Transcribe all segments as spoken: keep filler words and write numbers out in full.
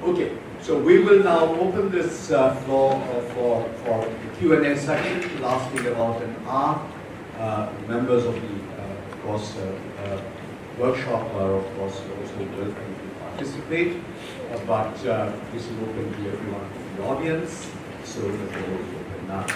Okay, so we will now open this uh, floor uh, for, for the Q and A session, lasting about an hour. Uh, members of the, uh, of course, uh, uh, workshop are, of course, also welcome to participate. Uh, but uh, this is open to everyone in the audience, so the floor is open now.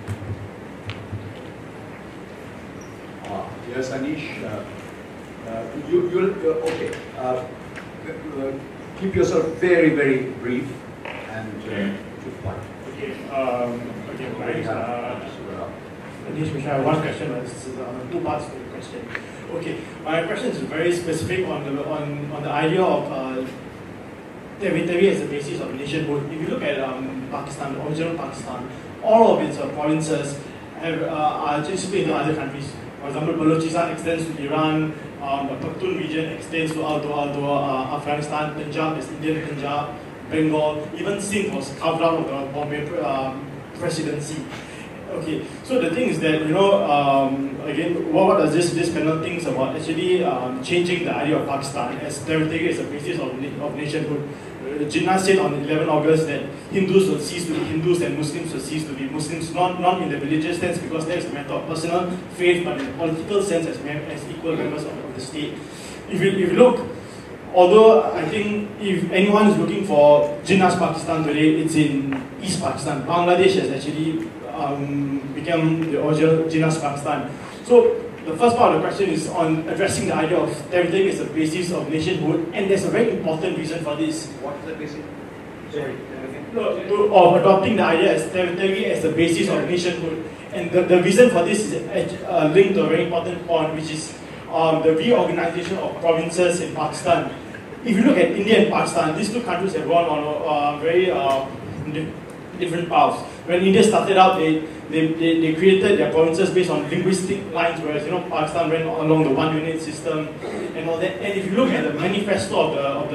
Uh, yes, Anish, uh, uh, you, you'll, uh, okay. Uh, uh, keep yourself very, very brief and uh, to the point. Okay, um, okay, thanks. Uh, Anish Mishra, I have one question. It's uh, two parts to the question. Okay, my question is very specific on the on, on the idea of uh, territory as a basis of nationhood. If you look at um, Pakistan, the original Pakistan, all of its uh, provinces have, uh, are just split into other countries. For example, Balochistan extends to Iran, um, the Pakhtun region extends to Al-Dua, uh, Afghanistan, Punjab is Indian Punjab, Bengal, even Sindh was carved out of the Bombay um, presidency. Okay, so the thing is that, you know, um, again, what, what does this, this panel thinks about actually um, changing the idea of Pakistan as territory as a basis of, of nationhood. Uh, Jinnah said on eleventh August that Hindus will cease to be Hindus and Muslims will cease to be Muslims, not, not in the religious sense because that is a matter of personal faith, but in the political sense as, as equal members of, of the state. If you, if you look, although I think if anyone is looking for Jinnah's Pakistan today, it's in East Pakistan. Bangladesh has actually um, become the original Jinnah's Pakistan. So the first part of the question is on addressing the idea of territory as a basis of nationhood, and there's a very important reason for this. What is the basis? Sorry. No, of adopting the idea as territory as a basis of nationhood. And the, the reason for this is uh, linked to a very important point, which is um, the reorganization of provinces in Pakistan. If you look at India and Pakistan, these two countries have gone on a uh, very uh, different paths. When India started out, they, they, they, they created their provinces based on linguistic lines, whereas you know Pakistan went along the one unit system and all that. And if you look at the manifesto of the of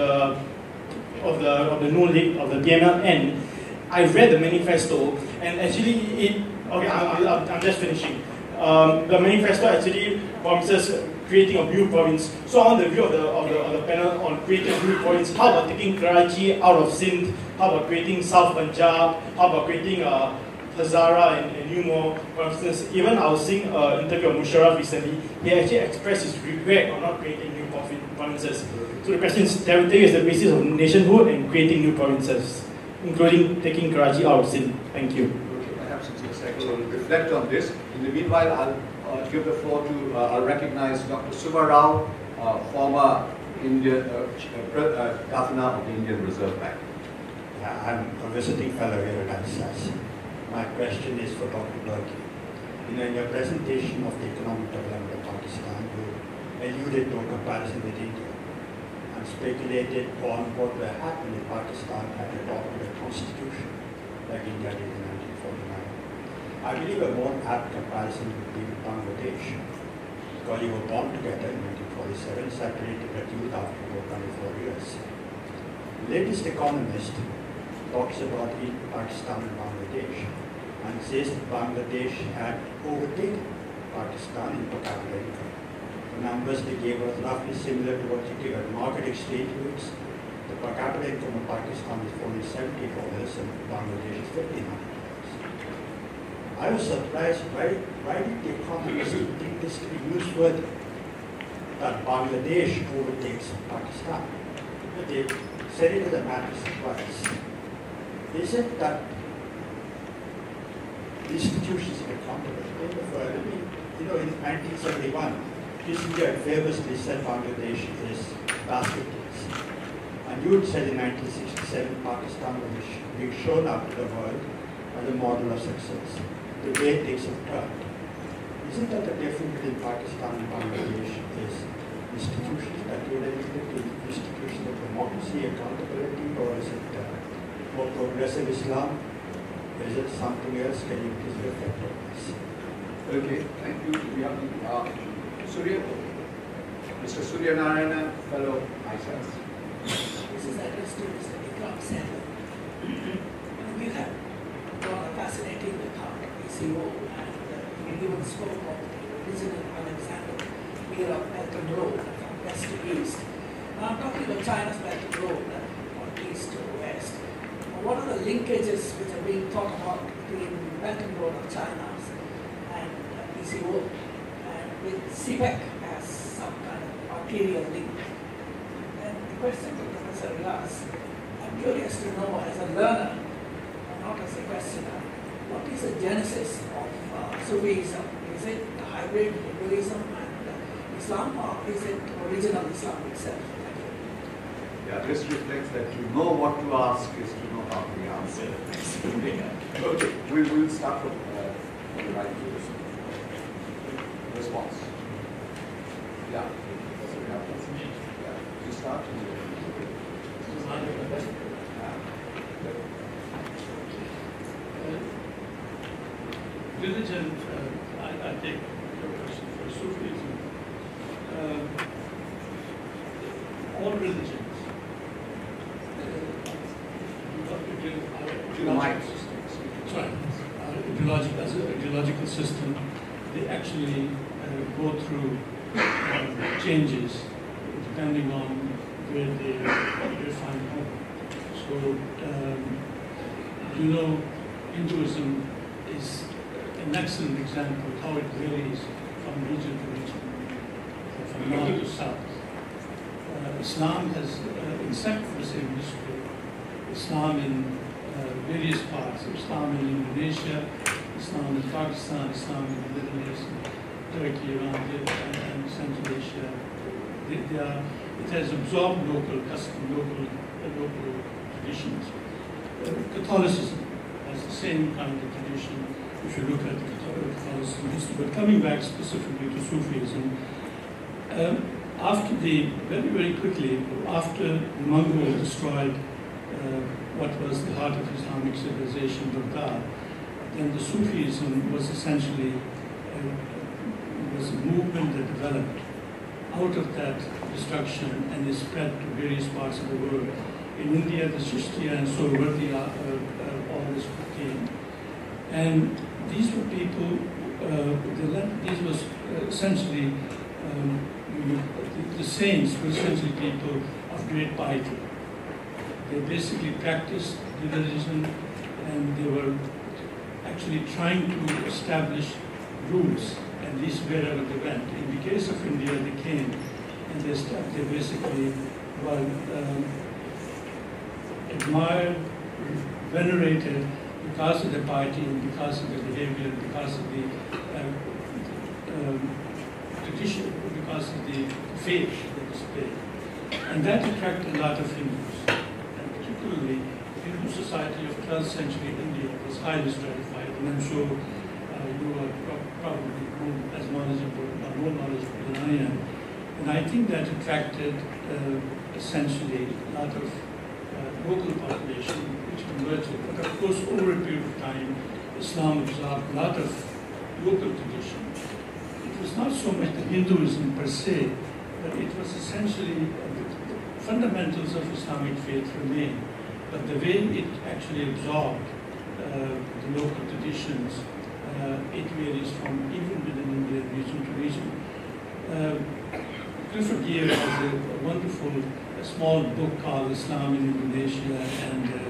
the of the of the Noon League of the P M L N, I read the manifesto, and actually it okay I, I, I'm just finishing. Um, the manifesto actually promises creating a new province. So on the view of the, of the, of the panel on creating a new province, how about taking Karachi out of Sindh? How about creating South Punjab? How about creating uh, Hazara and, and Umar? For instance, even I was seeing an interview of Musharraf recently, he actually expressed his regret on not creating new provinces. So the question is, territory is the basis of nationhood and creating new provinces, including taking Karachi out of Sindh. Thank you. Okay, perhaps in a second we'll reflect on this. In the meanwhile, I'll uh, give the floor to, uh, I'll recognize Doctor Subba Rao, uh, former Indian uh, uh, Governor of the Indian Reserve Bank. Yeah, I'm a visiting fellow here at ISAS. My question is for Doctor Burki. You know, in your presentation of the economic development of Pakistan, you alluded to a comparison with India and speculated on what will happen if Pakistan had adopted a constitution like India did in nineteen forty-nine. I believe a more apt comparison would be with Bangladesh, because you were born together in nineteen forty-seven, separated at youth after about twenty-four years. The latest Economist talks about Pakistan and Bangladesh and says that Bangladesh had overtaken Pakistan in per capita income. The numbers they gave us roughly similar to what you give at market exchange rates. The per capita income of Pakistan is only seventy dollars and Bangladesh is fifteen hundred dollars. I was surprised, why, why did the economists think this to be newsworthy, that Bangladesh overtakes Pakistan? But they said it as a matter of surprise. They said that the institutions are accountable. You know, in nineteen seventy-one, Kissinger famously said Bangladesh is basket case. And you said in nineteen sixty-seven, Pakistan was being shown up to the world as a model of success. The way takes a turn. Isn't that the difference between Pakistan and Bangladesh is institutions that you related to institutions of democracy, accountability, or is it uh, more progressive Islam? Is it something else? Can you please reflect on this? Okay, thank you. We have uh, Surya, Mister Surya Narayana, fellow ISAS. This is addressed to Mister Vikram Sehgal. We have got a fascinating account of P C O, and uh, he even spoke of the original Alexander Mir of Belt Road from west to east. Now I'm talking about China's Belt Road, uh, from east to west. what are the linkages which are being talked about between Belt and Road of China and uh, P C O, and with CPEC as some kind of arterial link? And the question to Professor Riaz, I'm curious to know as a learner, not as a questioner, what is the genesis of uh, Sufism? Is it a hybrid Hinduism and uh, Islam, or is it original Islam itself? Thank you. Yeah, this reflects that to know what to ask is to know how to answer. Okay, we will start from uh, the right to this response. Yeah. So we have to, yeah. You start. Religion, uh, I, I take your question for Sufism. Uh, all religions, uh, ideological systems, sorry, uh, ideological, as an ideological system, they actually uh, go through uh, changes depending on where they, they find home. So, um, you know, Hinduism is an excellent example of how it varies from region to region, from north to south. Uh, Islam has uh, exactly the same history. Islam in uh, various parts, Islam in Indonesia, Islam in Pakistan, Islam in the Middle East, Turkey, Iran, and, and Central Asia. They, they are, it has absorbed local custom, local, uh, local traditions. Uh, Catholicism has the same kind of tradition. If you look at the Catholicism history, but coming back specifically to Sufism, um, after the, very, very quickly, after the Mongols destroyed uh, what was the heart of Islamic civilization, Baghdad, then the Sufism was essentially, uh, was a movement that developed out of that destruction and is spread to various parts of the world. In India, the Shishtiya and Sohrawardi uh, uh, orders came. And these were people, uh, the, these was uh, essentially, um, the, the saints were essentially people of great piety. They basically practiced the religion, and they were actually trying to establish rules, at least wherever they went. In the case of India, they came and they, started, they basically were um, admired, venerated, because of their piety and because of their behavior, because of the uh, um, tradition, because of the faith that displayed. And that attracted a lot of Hindus. And particularly, the Hindu society of twelfth century India was highly stratified, and I'm sure uh, you are pro probably more, as knowledgeable, or more knowledgeable than I am. And I think that attracted uh, essentially a lot of uh, local population, which converted. But of course, over a period of time, Islam absorbed a lot of local tradition. It was not so much the Hinduism per se, but it was essentially uh, the, the fundamentals of Islamic faith remain. But the way it actually absorbed uh, the local traditions, uh, it varies from even within India, region to region. Uh, Clifford Geer has a, a wonderful a small book called Islam in Indonesia and uh,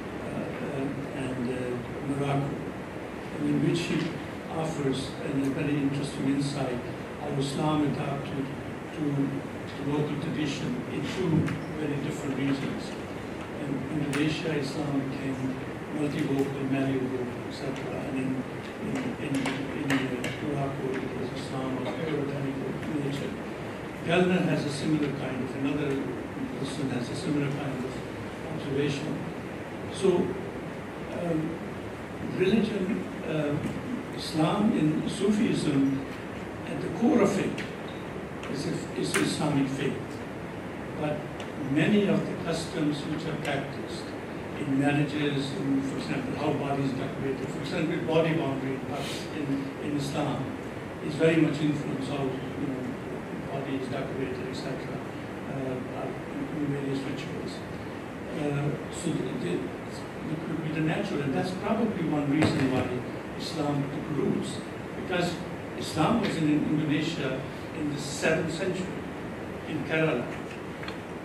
uh, and uh, Morocco, in which he offers a very interesting insight how Islam adapted to local tradition in two very different regions. In Indonesia, Islam became multi-vocal, malleable, et cetera. And in in in, in uh, Morocco, it was Islam of puritanical nature. Gellner has a similar kind of, another person has a similar kind of observation. So, um, religion, uh, Islam in Sufism, at the core of it is, is Islamic faith. But many of the customs which are practiced in marriages, in, for example, how body is decorated, for example, body boundary in, in Islam is very much influenced how, you know, body is decorated, et cetera, uh, in various rituals. Uh, so the, the, it could be the natural, and that's probably one reason why Islam took roots, because Islam was in Indonesia in the seventh century, in Kerala.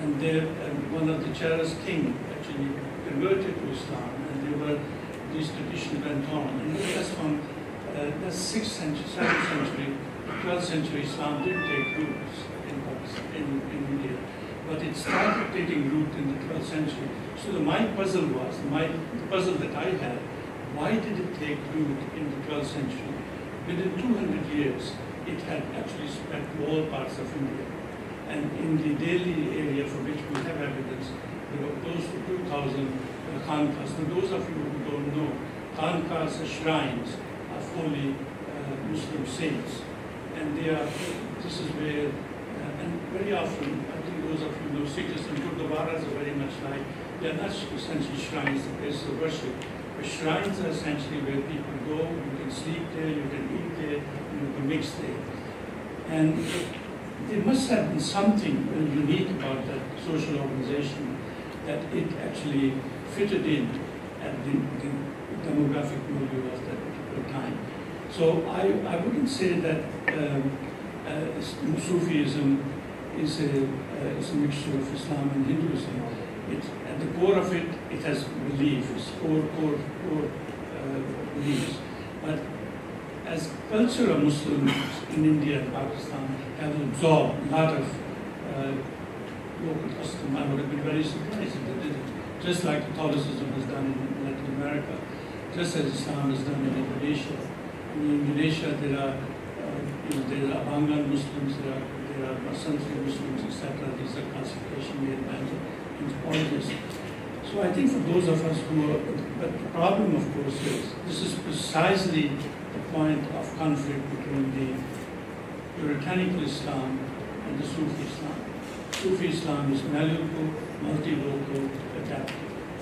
and they, and one of the Cheras king actually converted to Islam, and they were, these traditions went on. And that's from uh, the sixth century, seventh century, twelfth century Islam did take roots in Pakistan, in, in India, but it started taking root in the twelfth century. So the, my puzzle was, my the puzzle that I had, why did it take root in the twelfth century? Within two hundred years, it had actually spread to all parts of India. And in the Delhi area for which we have evidence, there were close to two thousand uh, khanqahs. For those of you who don't know, khanqahs are shrines of holy uh, Muslim saints. And they are, this is where, uh, and very often, I think those of you know, Sikhs and Gurdwaras are very much like, they are not essentially shrines, the places of worship. But shrines are essentially where people go, you can sleep there, you can eat there, and you can mix there. And there must have been something very unique about that social organization that it actually fitted in at the, the demographic milieu of that particular time. So I, I wouldn't say that um, uh, Sufism is a, uh, is a mixture of Islam and Hinduism. It, at the core of it, it has beliefs, core, core, core uh, beliefs. But as cultural Muslims in India and Pakistan have absorbed a lot of uh, local custom, I would have been very surprised if they did it. Just like Catholicism has done in Latin America, just as Islam has done in Indonesia. In Indonesia, there are, uh, you know, there are Abangan Muslims, there are, there are Sanskrit Muslims, et cetera. These are classification made by anthropologists. So I think for those of us who are, but the problem, of course, is this is precisely the point of conflict between the puritanical Islam and the Sufi Islam. Sufi Islam is malleable, multi-local, adaptive.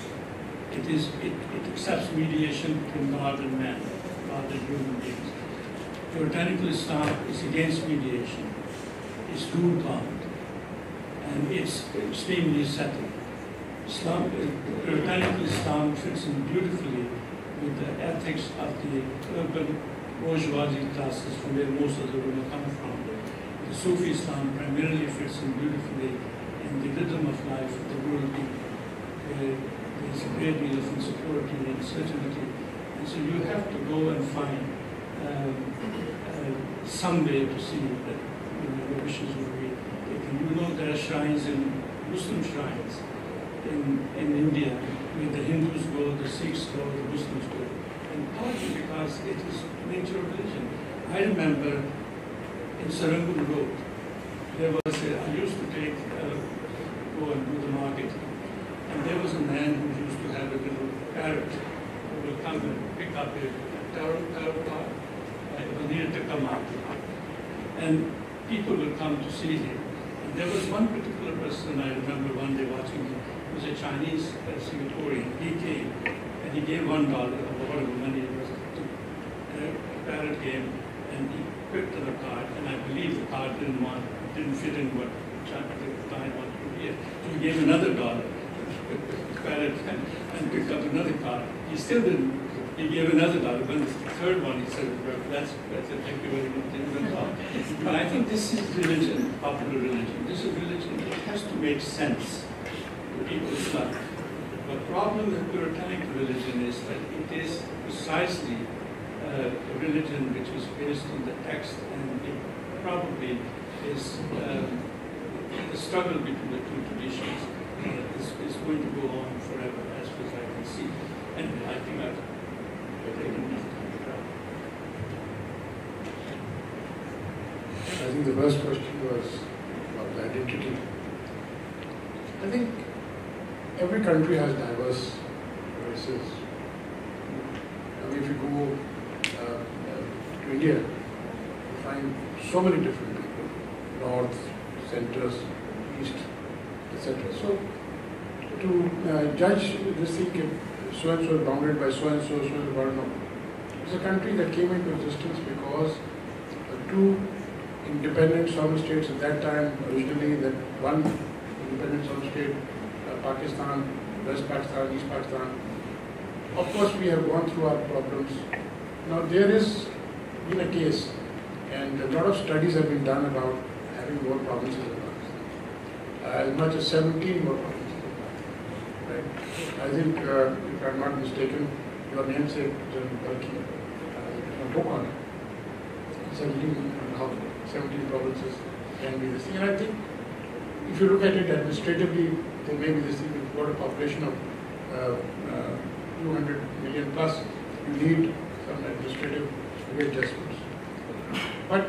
It is it, it accepts mediation between God and man, God and human beings. Puritanical Islam is against mediation. It's rule-bound, and it's extremely settled. Islam, uh, Puritanical Islam fits in beautifully with the ethics of the urban bourgeoisie classes from where most of the women come from. The Sufi Islam primarily fits in beautifully in the rhythm of life of the rural people, where there's a great deal of insecurity and uncertainty. And so you have to go and find um, uh, some way to see that you know, your wishes will be taken. You know there are shrines in Muslim shrines in, in India where the Hindus go, the Sikhs go, the Muslims go. And partly because it is nature of religion. I remember in Sarangul Road, there was a, I used to take, uh, go and do the market, and there was a man who used to have a little parrot who would come and pick up a tarot tarot card. Uh, it was near Dhaka market. And people would come to see him. And there was one particular person, I remember one day watching him, he was a Chinese uh, Singaporean. He came and he gave one dollar or whatever money it was to uh, a parrot game, and he picked up a card, and I believe the card didn't want, didn't fit in what the client wanted to hear. So he gave another dollar, parrot, and, and picked up another card. He still didn't. He gave another dollar. But the third one, he said, well, that's, that's it, thank you very much. He went on. But I think this is religion, popular religion. This is religion. It has to make sense to people's life. The problem with Puritanic religion is that it is precisely uh, a religion which is based on the text, and it probably is um, the struggle between the two traditions uh, is, is going to go on forever, as far as I can see. And I think I've taken enough time to cover. I think the first question was about the identity. I think every country has diverse races. I mean, if you go uh, uh, to India, you find so many different people, north, centers, east, et cetera. So to uh, judge this thing, so and so is bounded by so and so, so and so, no. It's a country that came into existence because uh, two independent sovereign states at that time, originally that one independent sovereign state, uh, Pakistan, West Pakistan, East Pakistan. Of course, we have gone through our problems. Now there is been a case, and a lot of studies have been done about having more provinces in Pakistan. uh, as much as seventeen more provinces. Right? I think, uh, if I'm not mistaken, your namesake, General Balki, uh, book on it. seventeen, how seventeen provinces can be this thing. And I think if you look at it administratively, then maybe this thing has got a population of uh, uh, two hundred million plus. You need some administrative readjustments. But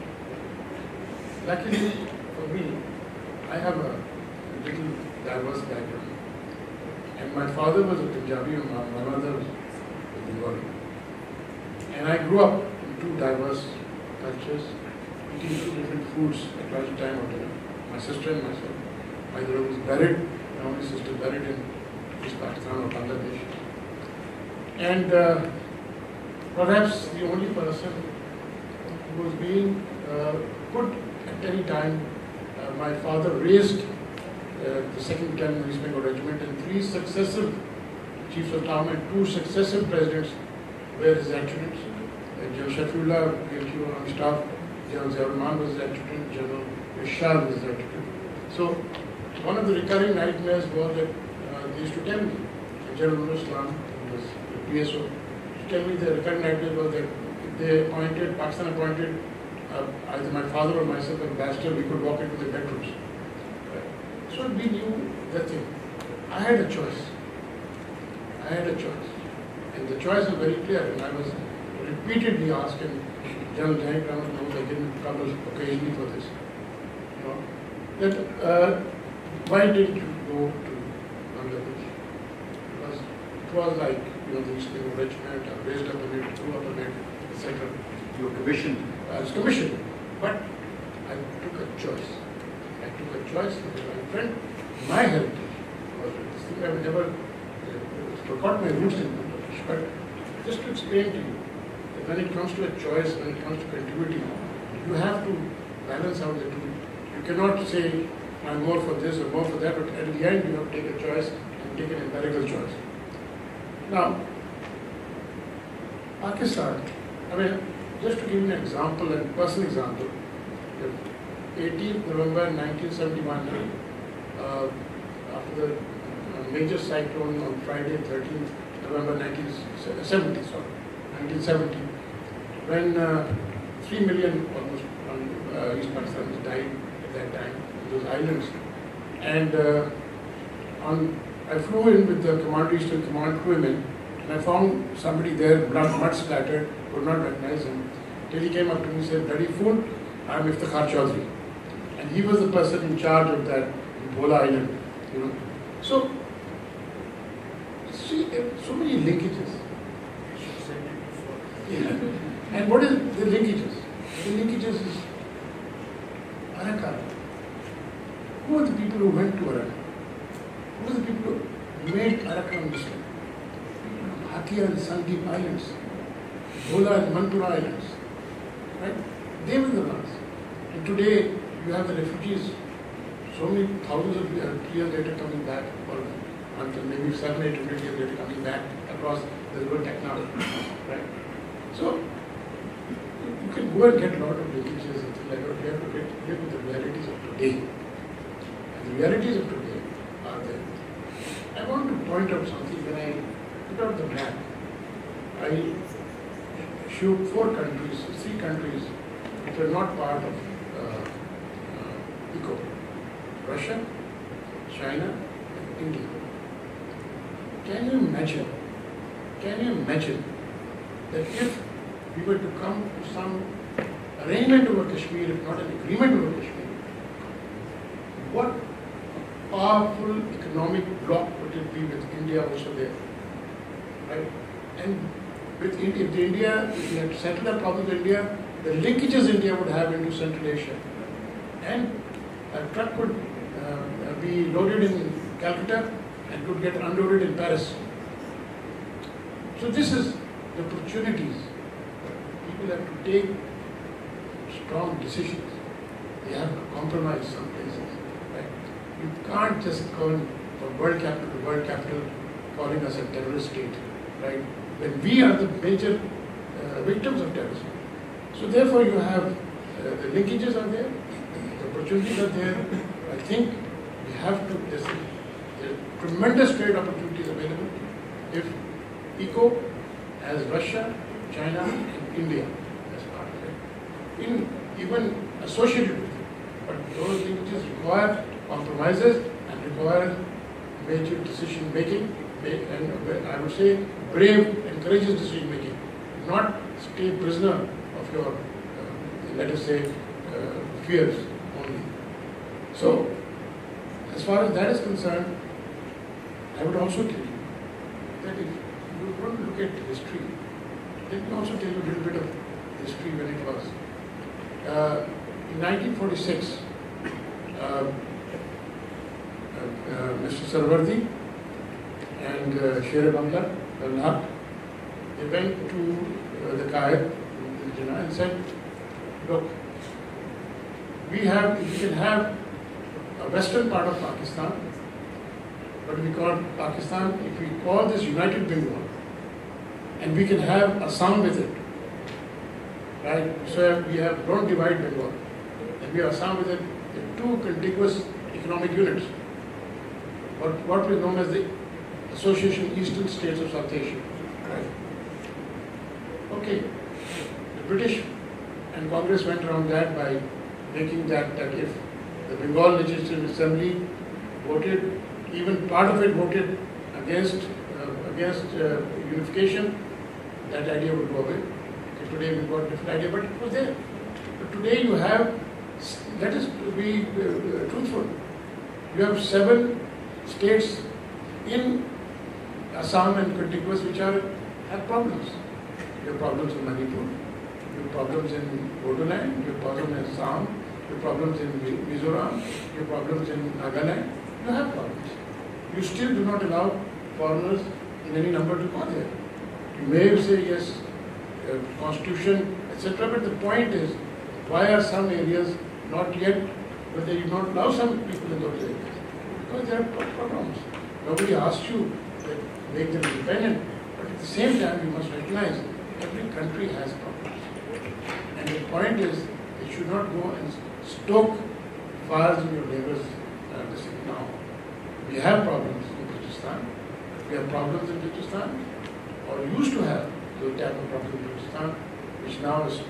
luckily for me, I have a little diverse background. And my father was a Punjabi and my my mother was a Bengali. And I grew up in two diverse cultures, eating two different foods at lunchtime or dinner. My sister and myself. My brother was buried, my only sister buried in East Pakistan or Bangladesh. And uh, perhaps the only person who was being uh, put at any time, uh, my father raised uh, the second Lieutenant East Bengal Regiment, and three successive chiefs of town and two successive presidents were his adjutants. Uh, General Shafiullah, P L Q on staff, General Ziaur Rahman was his adjutant, General Irshad was his adjutant. So one of the recurring nightmares was that uh, they used to tell me, General Nur Islam, who was the P S O, to tell me the recurring nightmare was that if they appointed, Pakistan appointed uh, either my father or myself as ambassador, we could walk into the bedrooms. Right? So we knew that thing. I had a choice. I had a choice. And the choice was very clear, and I was repeatedly asked, and General Janik Rahman knows I get in trouble occasionally for this, you know, that uh, why didn't you go to Bangladesh? Because it was like, you know, the East Bengal Regiment, I raised up in it, grew up in it, et cetera. You were commissioned. I was commissioned, but I took a choice. I took a choice with my friend. My heritage was this thing. I have never uh, forgot my roots in Bangladesh. But just to explain to you, that when it comes to a choice, when it comes to continuity, you have to balance out the two. You cannot say, I'm more for this or more for that, but at the end you have to take a choice and take an empirical choice. Now, Pakistan, I mean, just to give you an example, a personal example, eighteenth November nineteen seventy-one, uh, after the uh, major cyclone on Friday, thirteenth November nineteen seventy, sorry, nineteen seventy, when uh, three million almost on uh, East Pakistan died at that time, in those islands. And uh, on, I flew in with the Commander Eastern Command crewmen, and I found somebody there, blood mud splattered, could not recognize him. Till he came up to me and said, "Bloody fool, I'm Iftikhar Chaudhry." And he was the person in charge of that Bhola Island, you know. So, see, so many linkages. Yeah. And what is the linkages? The linkages is Arakan. Who are the people who went to Arakan? Who are the people who made Arakan Muslim? Hakia and Sandeep Islands, Bhola and Manpura Islands, right? They were the ones. And today you have the refugees, so many thousands of years later coming back, or until maybe seven, eight hundred years later coming back across the world technology, right? So you can go and get a lot of linkages and things like that. You have to get live with the realities of today. And the realities of today are there. I want to point out something. When I put out the map, I showed four countries, three countries which are not part of uh, uh, ECO. Russia, China, and India. Can you imagine, can you imagine that if we were to come to some arrangement over Kashmir, if not an agreement over Kashmir, what powerful economic bloc would it be with India also there, right? And with India, if India, if we had settled the problem with India, the linkages India would have into Central Asia, and a truck would uh, be loaded in Calcutta and could get unloaded in Paris. So this is the opportunities. People have to take strong decisions. They have to compromise some places. Right? You can't just go from world capital to world capital calling us a terrorist state, right? When we are the major uh, victims of terrorism. So therefore you have, uh, the linkages are there, the opportunities are there. I think We have to, there's, there's tremendous trade opportunities available if ECO has Russia, China, and India as part of it, in even associated with it. But those linkages require compromises and require major decision making, and I would say brave and courageous decision making, not stay prisoner of your, uh, let us say, uh, fears only. So, as far as that is concerned, I would also tell you that if you want to look at history, let me also tell you a little bit of history when it was. Uh, in nineteen forty-six, uh, uh, uh, Mister Sarwardi and uh, Sher Bangla, Lalak, they went to uh, the Qaid and said, look, we have, we can have a western part of Pakistan, but we call Pakistan, if we call this United Bengal, and we can have Assam with it, right? So we have, don't divide Bengal, and we have Assam with it, the two contiguous economic units, what, what was known as the Association Eastern States of South Asia, right? Okay, the British and Congress went around that by making that, that if the Bengal Legislative Assembly voted, even part of it voted against uh, against uh, unification, that idea would go away. Okay, today we've got a different idea, but it was there. But today you have, let us be uh, truthful, you have seven states in Assam and contiguous which are have problems. You have problems in Manipur, you have problems in Bodoland, you have problems in Assam, you have problems in Mizoram, you have problems in Nagaland, you have problems. You still do not allow foreigners in any number to go there. You may say yes, uh, constitution, et cetera, but the point is, why are some areas not yet, but they do not allow some people in those areas? Because there are problems. Nobody asks you to make them independent, but at the same time you must recognize every country has problems. And the point is, they should not go and stoke fires in your neighbors. Uh, this thing. Now, we have problems in Balochistan. We have problems in Balochistan, or used to have those type of problems in Balochistan, which now is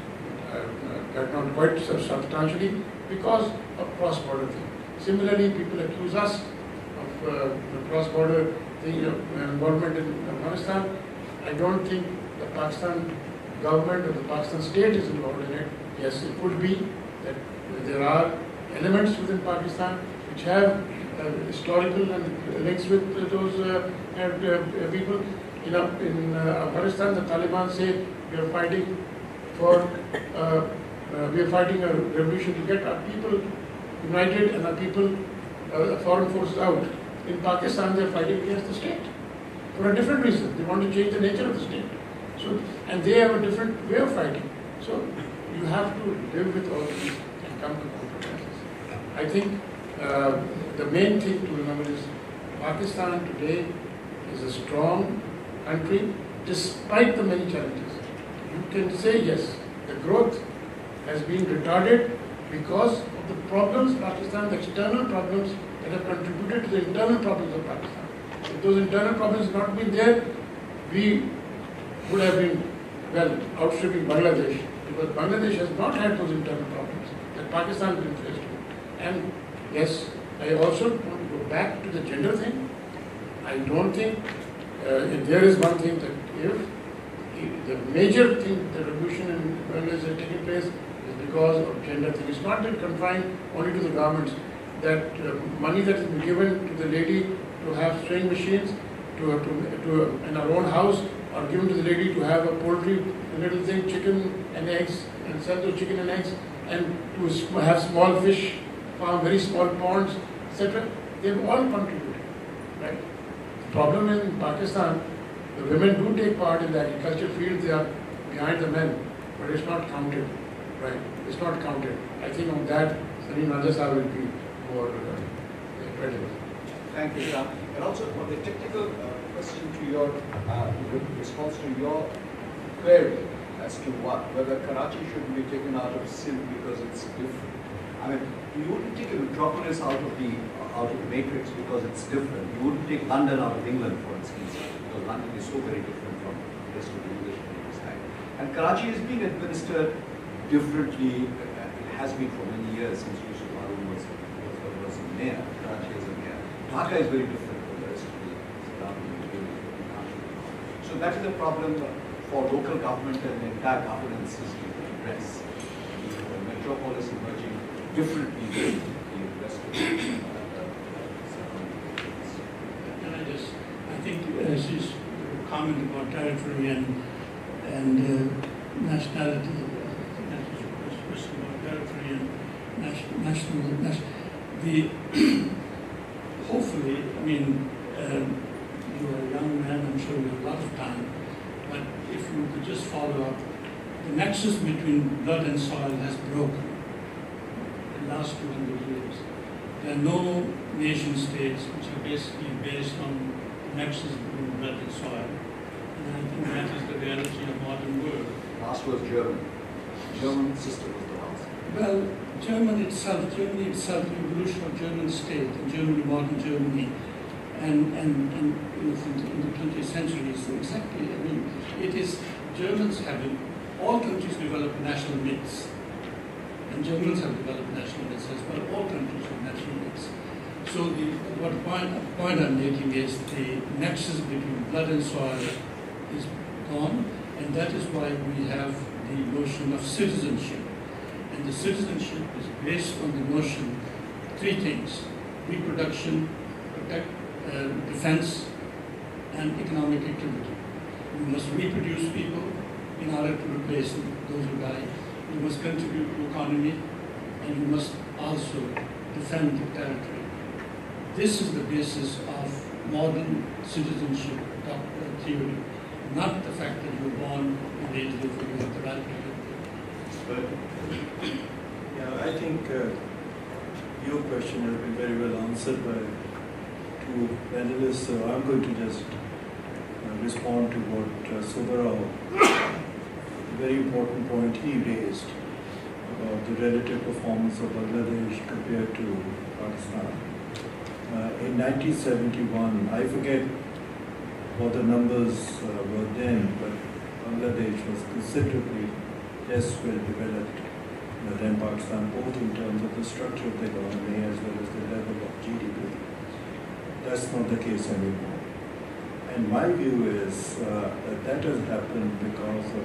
uh, uh, not quite substantially because of cross-border thing. Similarly, people accuse us of uh, cross-border thing, uh, involvement in Afghanistan. I don't think the Pakistan government or the Pakistan state is involved in it. Yes, it could be that there are elements within Pakistan which have uh, historical and links with uh, those uh, uh, uh, people. You know, in uh, Afghanistan, the Taliban say we are fighting for, uh, uh, we are fighting a revolution to get our people united and our people, uh, foreign forces out. In Pakistan, they are fighting against the state for a different reason. They want to change the nature of the state. So, and they have a different way of fighting. So, you have to live with all these and come to compromises. I think uh, the main thing to remember is Pakistan today is a strong country despite the many challenges. You can say yes, the growth has been retarded because of the problems Pakistan, the external problems that have contributed to the internal problems of Pakistan. If those internal problems had not been there, we would have been, well, outstripping Bangladesh, because Bangladesh has not had those internal problems that Pakistan has been faced with. And yes, I also want to go back to the gender thing. I don't think, uh, if there is one thing that if the major thing, the revolution in Bangladesh has taken place is because of gender thing. It's not been confined only to the governments. That uh, money that has been given to the lady to have sewing machines, to, to, to uh, in her own house, or given to the lady to have a poultry, a little thing, chicken and eggs, and sell those chicken and eggs, and to have small fish farm, very small ponds, et cetera. They've all contributed, right? The problem in Pakistan, the women do take part in the agricultural field, they are behind the men, but it's not counted, right? It's not counted. I think on that, Salim Rajasar will be more uh, credible. Thank you, Shah. And also for the technical uh, question to your uh, response to your query as to what whether Karachi should be taken out of Sindh because it's different. I mean, you wouldn't take a metropolis out of the out of the matrix because it's different. You wouldn't take London out of England, for instance, because London is so very different from the rest of the English speaking side. And Karachi is being administered differently. It has been for many years since Yusuf Harun was, was, was a mayor. Karachi is a mayor. Dhaka is very different from the rest of the surrounding country. So that is a problem for local government and the entire governance system to address. The metropolis emerging differently than the rest of the surrounding. Can I just, I think uh, she's comment about territory and, and uh, nationality. I think that was your question about territory and national, national, national the hopefully, I mean, um, you are a young man, I'm sure you have a lot of time, but if you could just follow up, the nexus between blood and soil has broken in the last two hundred years. There are no nation states which are basically based on the nexus between blood and soil. And I think that is the reality of modern world. Last was German. German system was the last. Well, Germany itself, Germany itself, the evolution of German state, and Germany, modern Germany, and, and, and you know, from the, in the twentieth century is exactly, I mean, it is, Germans have, been, all countries develop national myths, and Germans have developed national myths as well, all countries have national myths. So the, what point, point I'm making is the nexus between blood and soil is gone, and that is why we have the notion of citizenship. And the citizenship is based on the notion, three things: reproduction, protect, uh, defense, and economic activity. We must reproduce people in order to replace them, those who die. We must contribute to economy, and we must also defend the territory. This is the basis of modern citizenship theory, not the fact that you were born in age therefore you have the right to live. Yeah, I think uh, your question has been very well answered by two panelists, so I'm going to just uh, respond to what uh, Sobarao, the very important point he raised about the relative performance of Bangladesh compared to Pakistan. Uh, in nineteen seventy-one, I forget what the numbers uh, were then, but Bangladesh was considerably less well developed uh, than Pakistan, both in terms of the structure of the economy as well as the level of G D P. That's not the case anymore. And my view is uh, that that has happened because of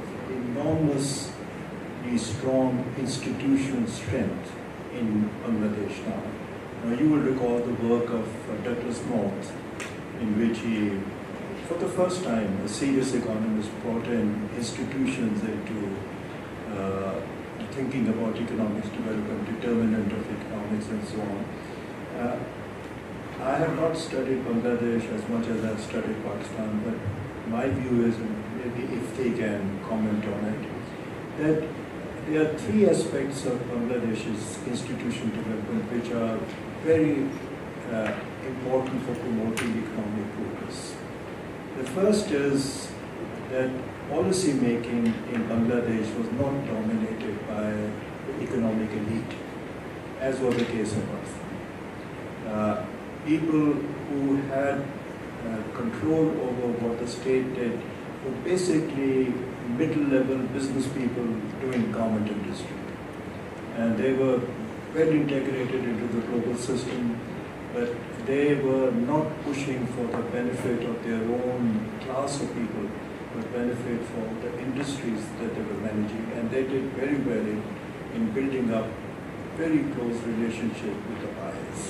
enormously strong institutional strength in Bangladesh now. Now you will recall the work of uh, Douglas North, in which he, for the first time, a serious economist brought in institutions into uh, thinking about economics development, determinant of economics, and so on. Uh, I have not studied Bangladesh as much as I've studied Pakistan, but my view is, maybe if they can comment on it, that there are three aspects of Bangladesh's institution development which are very uh, important for promoting economic progress. The first is that policy making in Bangladesh was not dominated by the economic elite, as was the case in Pakistan. Uh, people who had uh, control over what the state did were basically middle-level business people doing garment industry. And they were well integrated into the global system, but they were not pushing for the benefit of their own class of people, but benefit for the industries that they were managing. And they did very well in, in building up very close relationship with the buyers.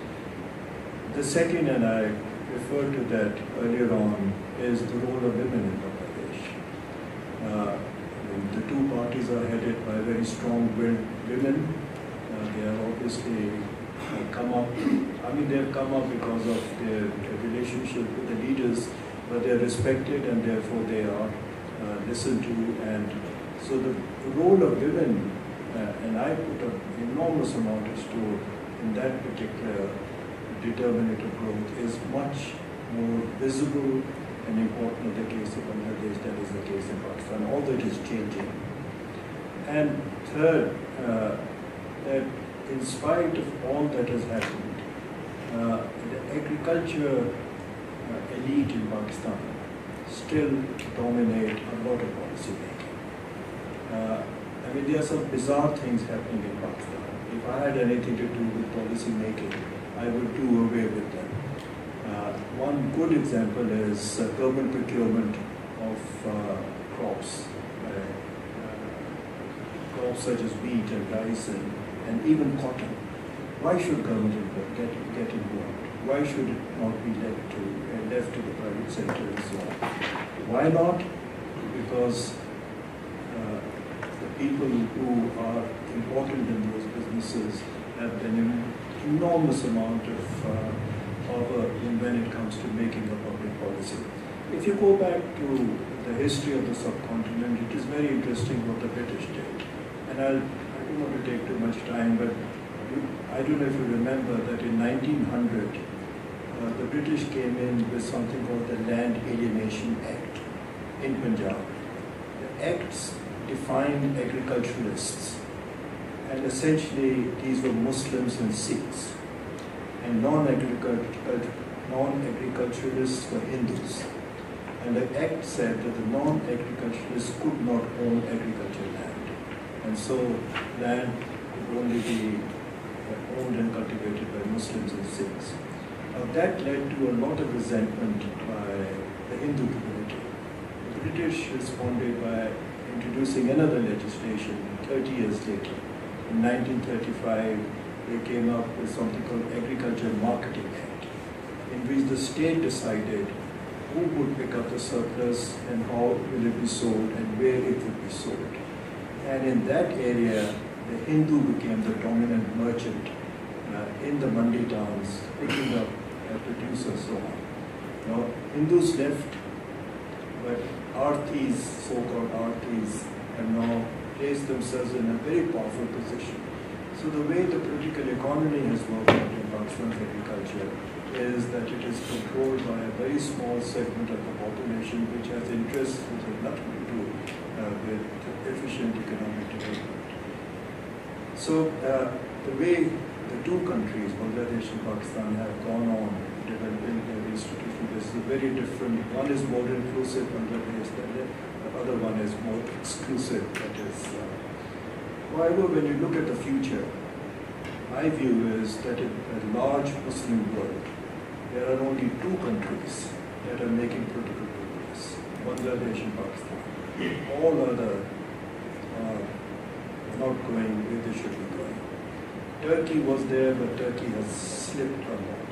The second, and I referred to that earlier on, is the role of women in Bangladesh. Uh, the two parties are headed by very strong-willed women. Uh, they have obviously uh, come up, I mean they have come up because of their, their relationship with the leaders, but they are respected and therefore they are uh, listened to. And so the role of women, uh, and I put an enormous amount of store in that particular determinant of growth, is much more visible and important in the case of Bangladesh than is the case in Pakistan, although it is changing. And third, uh, that in spite of all that has happened, uh, the agriculture uh, elite in Pakistan still dominate a lot of policy making. Uh, I mean, there are some bizarre things happening in Pakistan. If I had anything to do with policy making, I would do away with them. Uh, one good example is uh, government procurement of uh, crops, uh, uh, crops such as wheat and rice and, and even cotton. Why should government get, get involved? Why should it not be left to, uh, left to the private sector and so on? Why not? Because uh, the people who are important in those businesses have an enormous amount of uh, power when it comes to making a public policy. If you go back to the history of the subcontinent, it is very interesting what the British did. And I'll, I don't want to take too much time, but you, I don't know if you remember that in nineteen hundred, uh, the British came in with something called the Land Alienation Act in Punjab. The acts defined agriculturalists, and essentially these were Muslims and Sikhs, and non-agriculturalists non-agriculturalists were Hindus. And the act said that the non-agriculturalists could not own agricultural land, and so land could only be owned and cultivated by Muslims and Sikhs. Now that led to a lot of resentment by the Hindu community. The British responded by introducing another legislation thirty years later. In nineteen thirty-five, they came up with something called Agriculture Marketing Act, in which the state decided who would pick up the surplus and how will it be sold and where it would be sold. And in that area, the Hindu became the dominant merchant uh, in the mandi towns, picking up uh, producers, so on. Now, Hindus left, but Arthis, so-called Arthis, have now placed themselves in a very powerful position. So the way the political economy has worked out in Pakistan's agriculture is that it is controlled by a very small segment of the population which has interests which have nothing to do uh, with efficient economic development. So uh, the way the two countries, Bangladesh and Pakistan, have gone on developing their institutional basis is very different. One is more inclusive, Bangladesh, the other one is more exclusive. That is, uh, however, when you look at the future, my view is that in a large Muslim world, there are only two countries that are making political progress, Bangladesh and Pakistan. All other are not going where they should be going. Turkey was there, but Turkey has slipped a lot.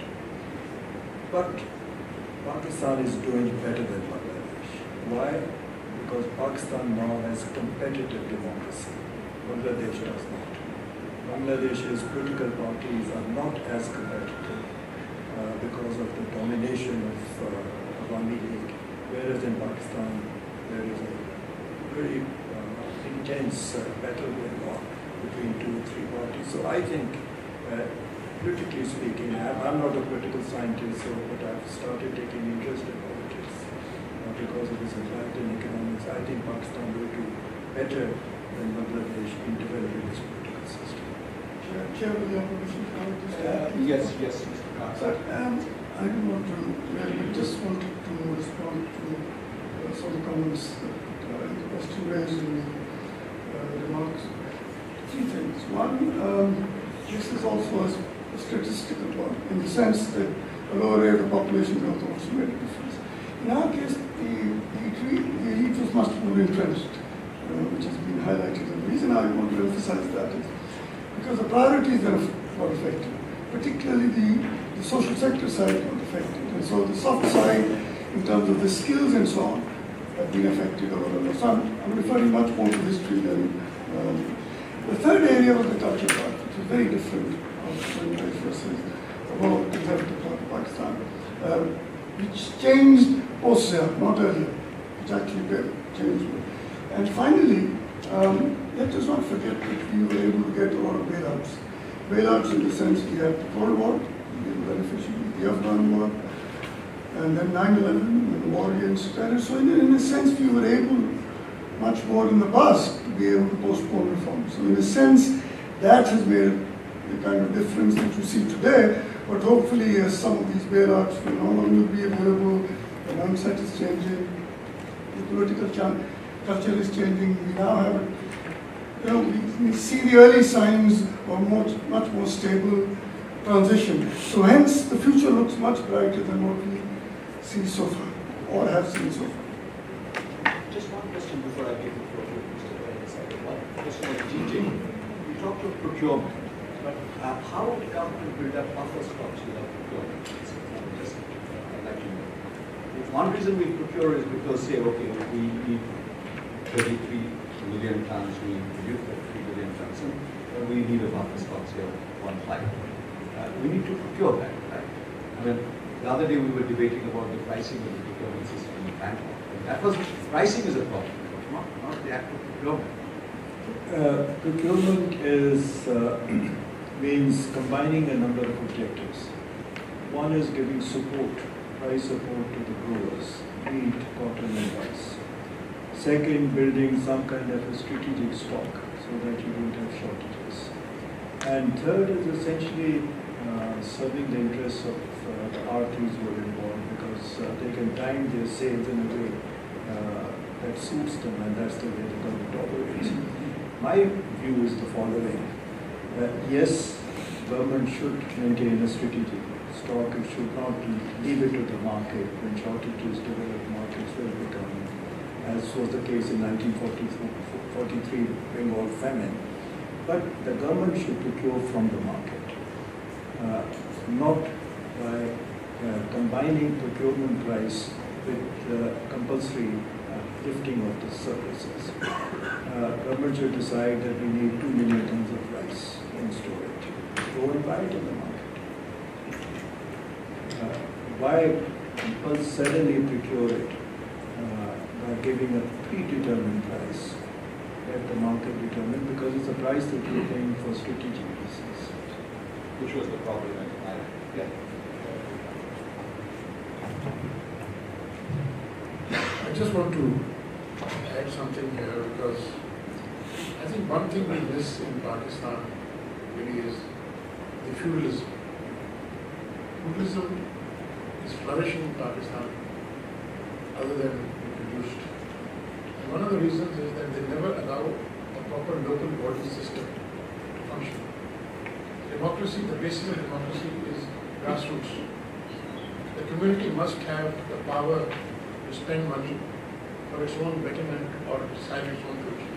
But Pakistan is doing better than Bangladesh. Why? Because Pakistan now has competitive democracy. Bangladesh does not. Bangladesh's political parties are not as competitive uh, because of the domination of uh, Awami League, whereas in Pakistan there is a very uh, intense uh, battle going on between two or three parties. So I think, uh, politically speaking, I'm, I'm not a political scientist, so, but I've started taking interest in politics uh, because of its impact in economics. I think Pakistan will do better than Bangladesh in developing its political system. Chair, Chair, with your permission, I would just Uh, yes, yes, Mister Khan. Sir, um, I don't want to, I just wanted to respond to uh, some comments that uh, the question raised in the uh, remarks. Three things. One, um, this is also a, a statistical one, in the sense that a lower rate of population growth also made a difference. In our case, the, the, the elite was much more entrenched, uh, which has been highlighted. And the reason I want to emphasize that is because the priorities are, are affected, particularly the, the social sector side got affected. And so the soft side, in terms of the skills and so on, have been affected overall. So I'm, I'm referring much more to history than... Um, the third area was the culture part, which was very different of Bangladesh versus the more conservative part of Pakistan, um, which changed post-Zia, not earlier, which actually did change. And finally, um, let us not forget that we were able to get a lot of bailouts. Bailouts in the sense we had the Cold War, we were beneficiary, the Afghan War, and then nine eleven, and the war against terror. So in, in a sense, we were able, much more in the past, to be able to postpone reform. So in a sense, that has made the kind of difference that you see today, but hopefully uh, some of these bailouts will no longer be available, the mindset is changing, the political culture is changing. We now have, you know, we, we see the early signs of much, much more stable transition. So hence, the future looks much brighter than what we see so far, or have seen so far. Just one question before I give the floor to Mister Perez. One question on G J. You talked of procurement, but uh, how would the government build up buffer stocks without procurement? Just, uh, I'd like to know. If one reason we procure is because, say, okay, we need thirty-three million tons, we produce thirty-three million tons, and we need a buffer stocks here, one five. Uh, we need to procure that, right? I mean, the other day we were debating about the pricing of the procurement system in Bangkok. That was, pricing is a problem, not, not the act of procurement. Uh, procurement is, uh, means combining a number of objectives. One is giving support, price support to the growers, wheat, cotton and rice. Second, building some kind of a strategic stock so that you don't have shortages. And third is essentially uh, serving the interests of uh, the artists who are involved, because uh, they can time their sales in a way uh, that suits them, and that's the way the government operates. My view is the following. Uh, yes, government should maintain a strategic stock. It should not leave it to the market when shortages develop. Markets will become, as was the case in nineteen forty-three Bengal famine. But the government should procure from the market, uh, not by uh, combining procurement price with uh, compulsory uh, lifting of the surpluses. Uh, government should decide that we need two million tons of rice in storage. Go and buy it in the market. Uh, why compulsorily suddenly procure it uh, by giving a predetermined price that the market determined, because it's a price that you're paying for strategic reasons. Which was the problem at the time. Yeah. I just want to add something here, because I think one thing we miss in Pakistan really is the feudalism. Feudalism is flourishing in Pakistan other than introduced. And one of the reasons is that they never allow a proper local body system to function. Democracy, the basis of democracy is grassroots. The community must have the power to spend money for its own betterment or decide its own future.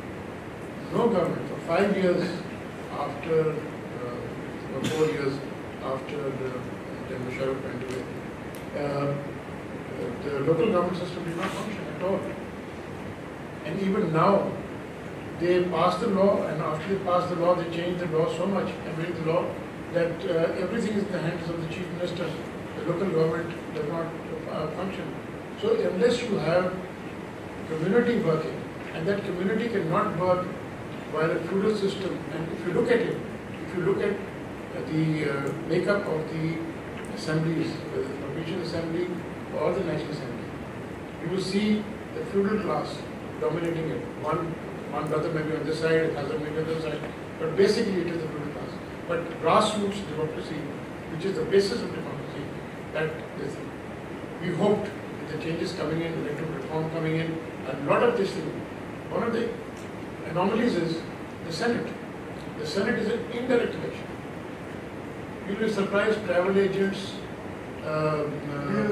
No government, for five years after, uh, or four years after the Musharraf went away, uh, the local government system did not function at all. And even now, they passed the law, and after they passed the law, they changed the law so much, amended the law, that uh, everything is in the hands of the chief minister. The local government does not uh, function. So unless you have community working, and that community cannot work while a feudal system, and if you look at it, if you look at the uh, makeup of the assemblies, whether the provincial assembly or the national assembly, you will see the feudal class dominating it. One, one brother may be on this side, another may be on the other side, but basically it is the feudal class. But grassroots democracy, which is the basis of democracy, that is, we hoped with the changes coming in, electoral reform coming in, a lot of this thing. One of the anomalies is the Senate. The Senate is an indirect election. You will be surprised, travel agents, uh, uh,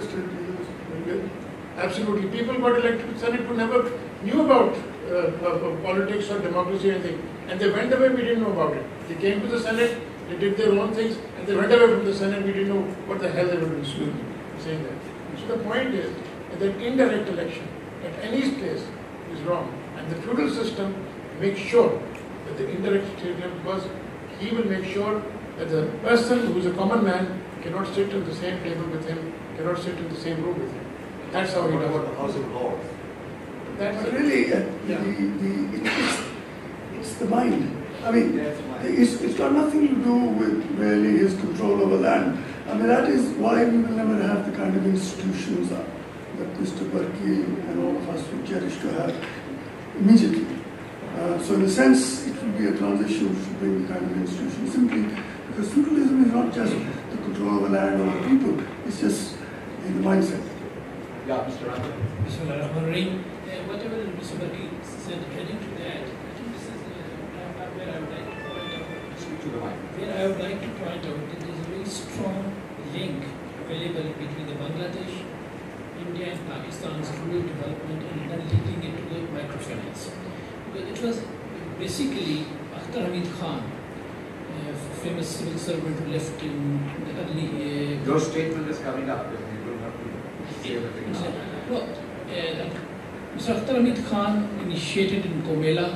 absolutely, people got elected to the Senate who never knew about uh, uh, politics or democracy or anything, and they went away, we didn't know about it. They came to the Senate, they did their own things, and they went away from the Senate, we didn't know what the hell they were doing, saying that. So the point is that indirect election at any place is wrong, and the feudal system makes sure that the indirect system, because he will make sure that the person who is a common man cannot sit at the same table with him, cannot sit in the same room with him. That's how he does it. The House of Lords. That's but really, uh, yeah. the, the, it's, it's the mind. I mean, yeah, it's, it's got nothing to do with really his control over land. I mean, that is why we will never have the kind of institutions that Mister Burki and all of us would cherish to have immediately. Uh, so in a sense, it will be a transition to bring the kind of institution simply because feudalism is not just the control of the land over the people. It's just in the mindset. Yeah, Mister Ranjan. Bismillahirrahmanirrahim. Uh, whatever Mister Bhatti said, adding to that, I think this is uh, where I would like to point out. Speak to the mic. Where I would like to point out that there is a very strong link available between the Bangladesh, India, and Pakistan's rural development, and then linking it to the microfinance. Because it was basically Akhtar Hamid Khan, uh, famous civil servant who left in the early. Uh, Your statement is coming up. You don't have to say everything now. Well, uh, Mister Akhtar Hamid Khan initiated in Comela,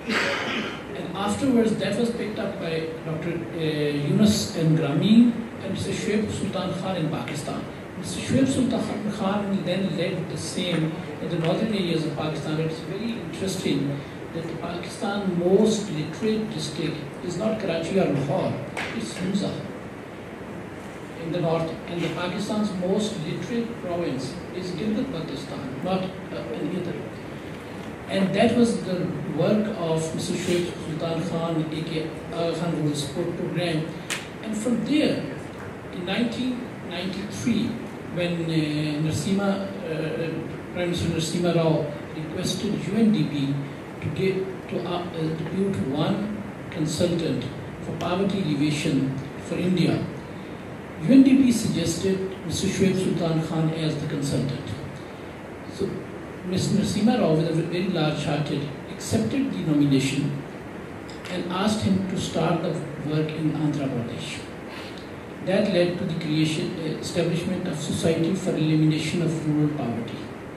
and afterwards that was picked up by Doctor Uh, Yunus M. Grameen and Mister Shoaib Sultan Khan in Pakistan. Mister Shoaib Sultan Khan then led the same in the northern areas of Pakistan. It's very interesting that the Pakistan most literate district is not Karachi or Lahore, it's Hunza in the north, and the Pakistan's most literate province is Gilgit-Baltistan, not uh, any other. And that was the work of Mister Shoaib Sultan Khan, aka Aga Khan Rural Support Program. And from there, in nineteen ninety-three, when uh, Narasimha, uh, Prime Minister Narasimha Rao requested U N D P to get to uh, depute one consultant for poverty alleviation for India, U N D P suggested Mister Shoaib Sultan Khan as the consultant. So Mister Narasimha Rao, with a very large-hearted, accepted the nomination and asked him to start the work in Andhra Pradesh. That led to the creation, uh, establishment of Society for Elimination of Rural Poverty.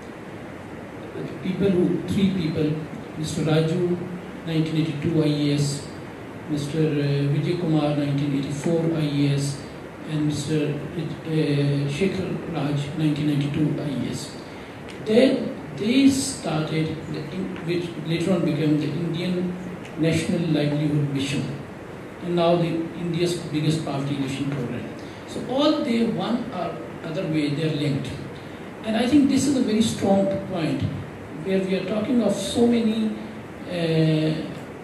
The people who, three people, Mister Raju, nineteen eighty-two I A S, Mister Uh, Vijay Kumar, nineteen eighty-four I A S, and Mister Uh, Shekhar Raj, nineteen ninety-two I A S. Then they started, the, which later on became the Indian National Livelihood Mission, and now the India's biggest poverty alleviation program. So all they, one or other way, they are linked. And I think this is a very strong point, where we are talking of so many uh,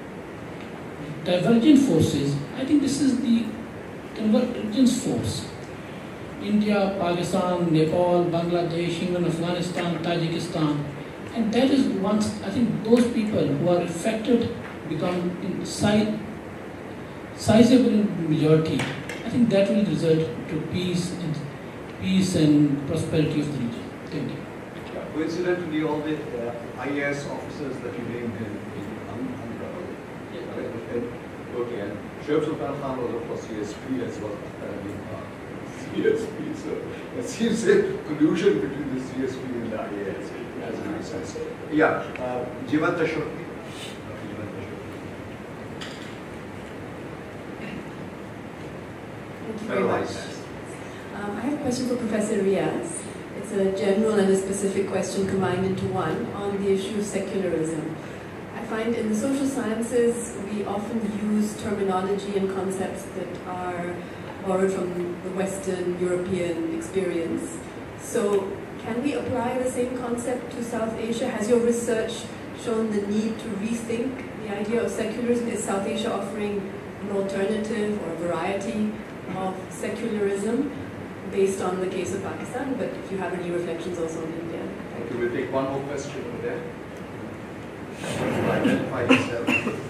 divergent forces. I think this is the convergence force. India, Pakistan, Nepal, Bangladesh, even Afghanistan, Tajikistan. And that is once, I think those people who are affected become in size, sizable in majority. I think that will result to peace and peace and prosperity of the region. Thank you. Yeah, coincidentally, all the uh, I A S officers that you named in, in Andhra, yeah. Okay, and Shoaib Sultan Khan was of course C S P as well. C S P, so there seems a collusion between the C S P and the I A S. It has a sense. Yeah, uh, Jivant Ashok. Thank you very much. Um, I have a question for Professor Riaz. It's a general and a specific question combined into one on the issue of secularism. I find in the social sciences we often use terminology and concepts that are borrowed from the Western European experience. So can we apply the same concept to South Asia? Has your research shown the need to rethink the idea of secularism? Is South Asia offering an alternative or a variety of secularism based on the case of Pakistan? But if you have any reflections also on India. Okay, we'll take one more question over there. Identify yourself.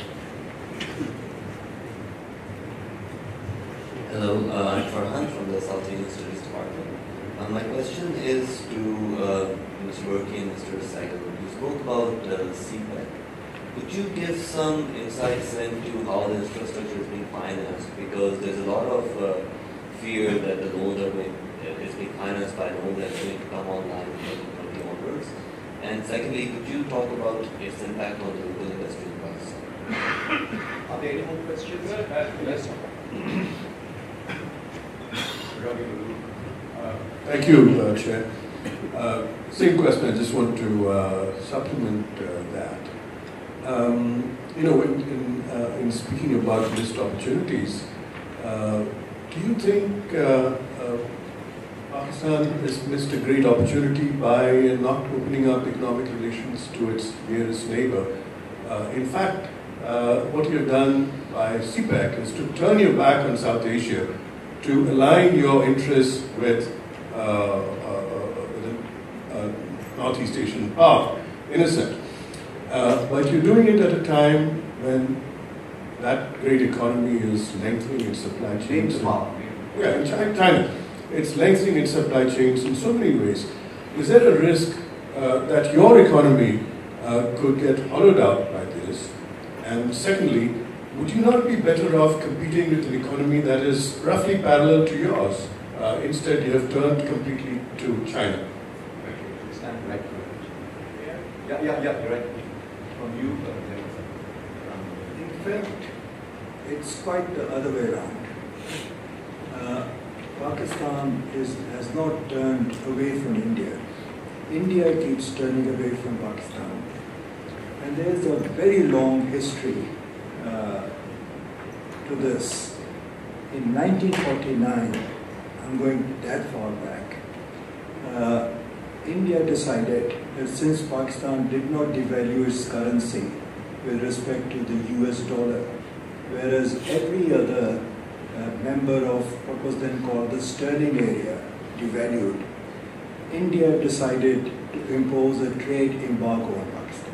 Hello, uh, I'm Farhan from the South Asian Studies Department. Uh, my question is to uh, Mister Burki and Mister Saigal. You spoke about uh, C PEC. Could you give some insights into how the infrastructure is being financed? Because there's a lot of uh, fear that the loans are being, is being financed by loans that are going to come online in twenty twenty onwards. And secondly, could you talk about its impact on the local industry in Pakistan? Are there any more questions? Yes. Uh, thank you, uh, Chair. Uh, same question, I just want to uh, supplement uh, that. Um, you know, in, in, uh, in speaking about missed opportunities, uh, do you think uh, uh, Pakistan has missed a great opportunity by not opening up economic relations to its nearest neighbor? Uh, in fact, uh, what you've done by C PEC is to turn your back on South Asia to align your interests with uh, uh, the uh, Northeast Asian power, in a sense. Uh, but you're doing it at a time when that great economy is lengthening its supply chains. Yeah, in China, China. It's lengthening its supply chains in so many ways. Is there a risk uh, that your economy uh, could get hollowed out by this? And secondly, would you not be better off competing with an economy that is roughly parallel to yours? Uh, instead, you have turned completely to China. Stand right. Yeah, yeah, yeah, you're right. From you, in fact, it's quite the other way around. Uh, Pakistan is, has not turned away from India. India keeps turning away from Pakistan. And there's a very long history uh, to this. In nineteen forty-nine, I'm going that far back, uh, India decided that since Pakistan did not devalue its currency with respect to the U S dollar, whereas every other uh, member of what was then called the sterling area devalued, India decided to impose a trade embargo on Pakistan.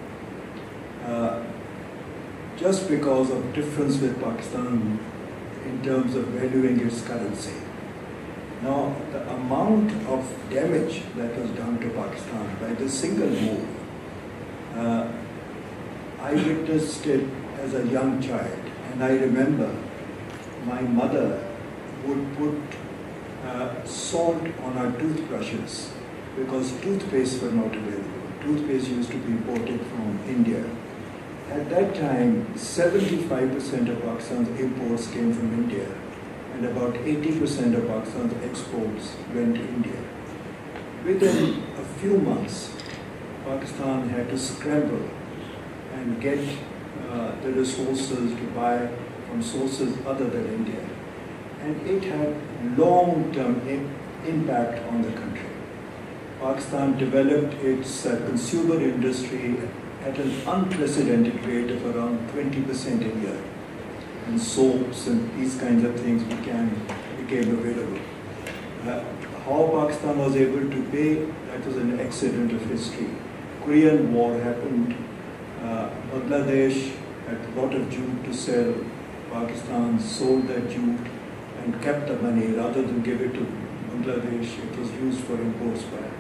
Uh, just because of difference with Pakistan in terms of valuing its currency. Now, the amount of damage that was done to Pakistan by this single move, uh, I witnessed it as a young child, and I remember my mother would put uh, salt on our toothbrushes because toothpaste were not available. Toothpaste used to be imported from India. At that time, seventy-five percent of Pakistan's imports came from India, and about eighty percent of Pakistan's exports went to India. Within a few months, Pakistan had to scramble and get uh, the resources to buy from sources other than India. And it had long-term impact on the country. Pakistan developed its uh, consumer industry at an unprecedented rate of around twenty percent a year. And soaps and these kinds of things became, became available. Uh, how Pakistan was able to pay, that was an accident of history. Korean War happened. Uh, Bangladesh had a lot of jute to sell. Pakistan sold that jute and kept the money rather than give it to Bangladesh. It was used for imports back.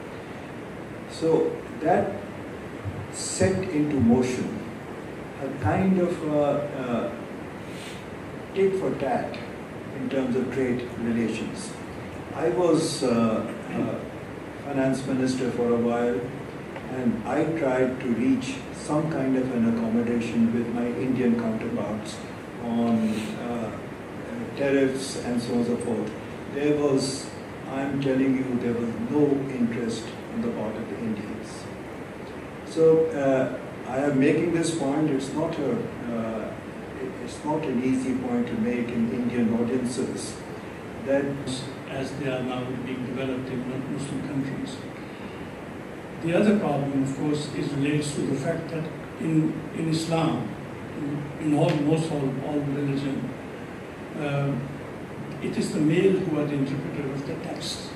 So that set into motion a kind of uh, uh, tit for tat in terms of trade relations. I was uh, uh, finance minister for a while, and I tried to reach some kind of an accommodation with my Indian counterparts on uh, tariffs and so on and so forth. There was, I'm telling you, there was no interest on the part of the Indians. So uh, I am making this point. It's not a, uh, it's not an easy point to make in Indian audiences. That as they are now being developed in Muslim countries. The other problem, of course, is relates to the fact that in in Islam, in, in almost all all religion, uh, it is the male who are the interpreter of the text.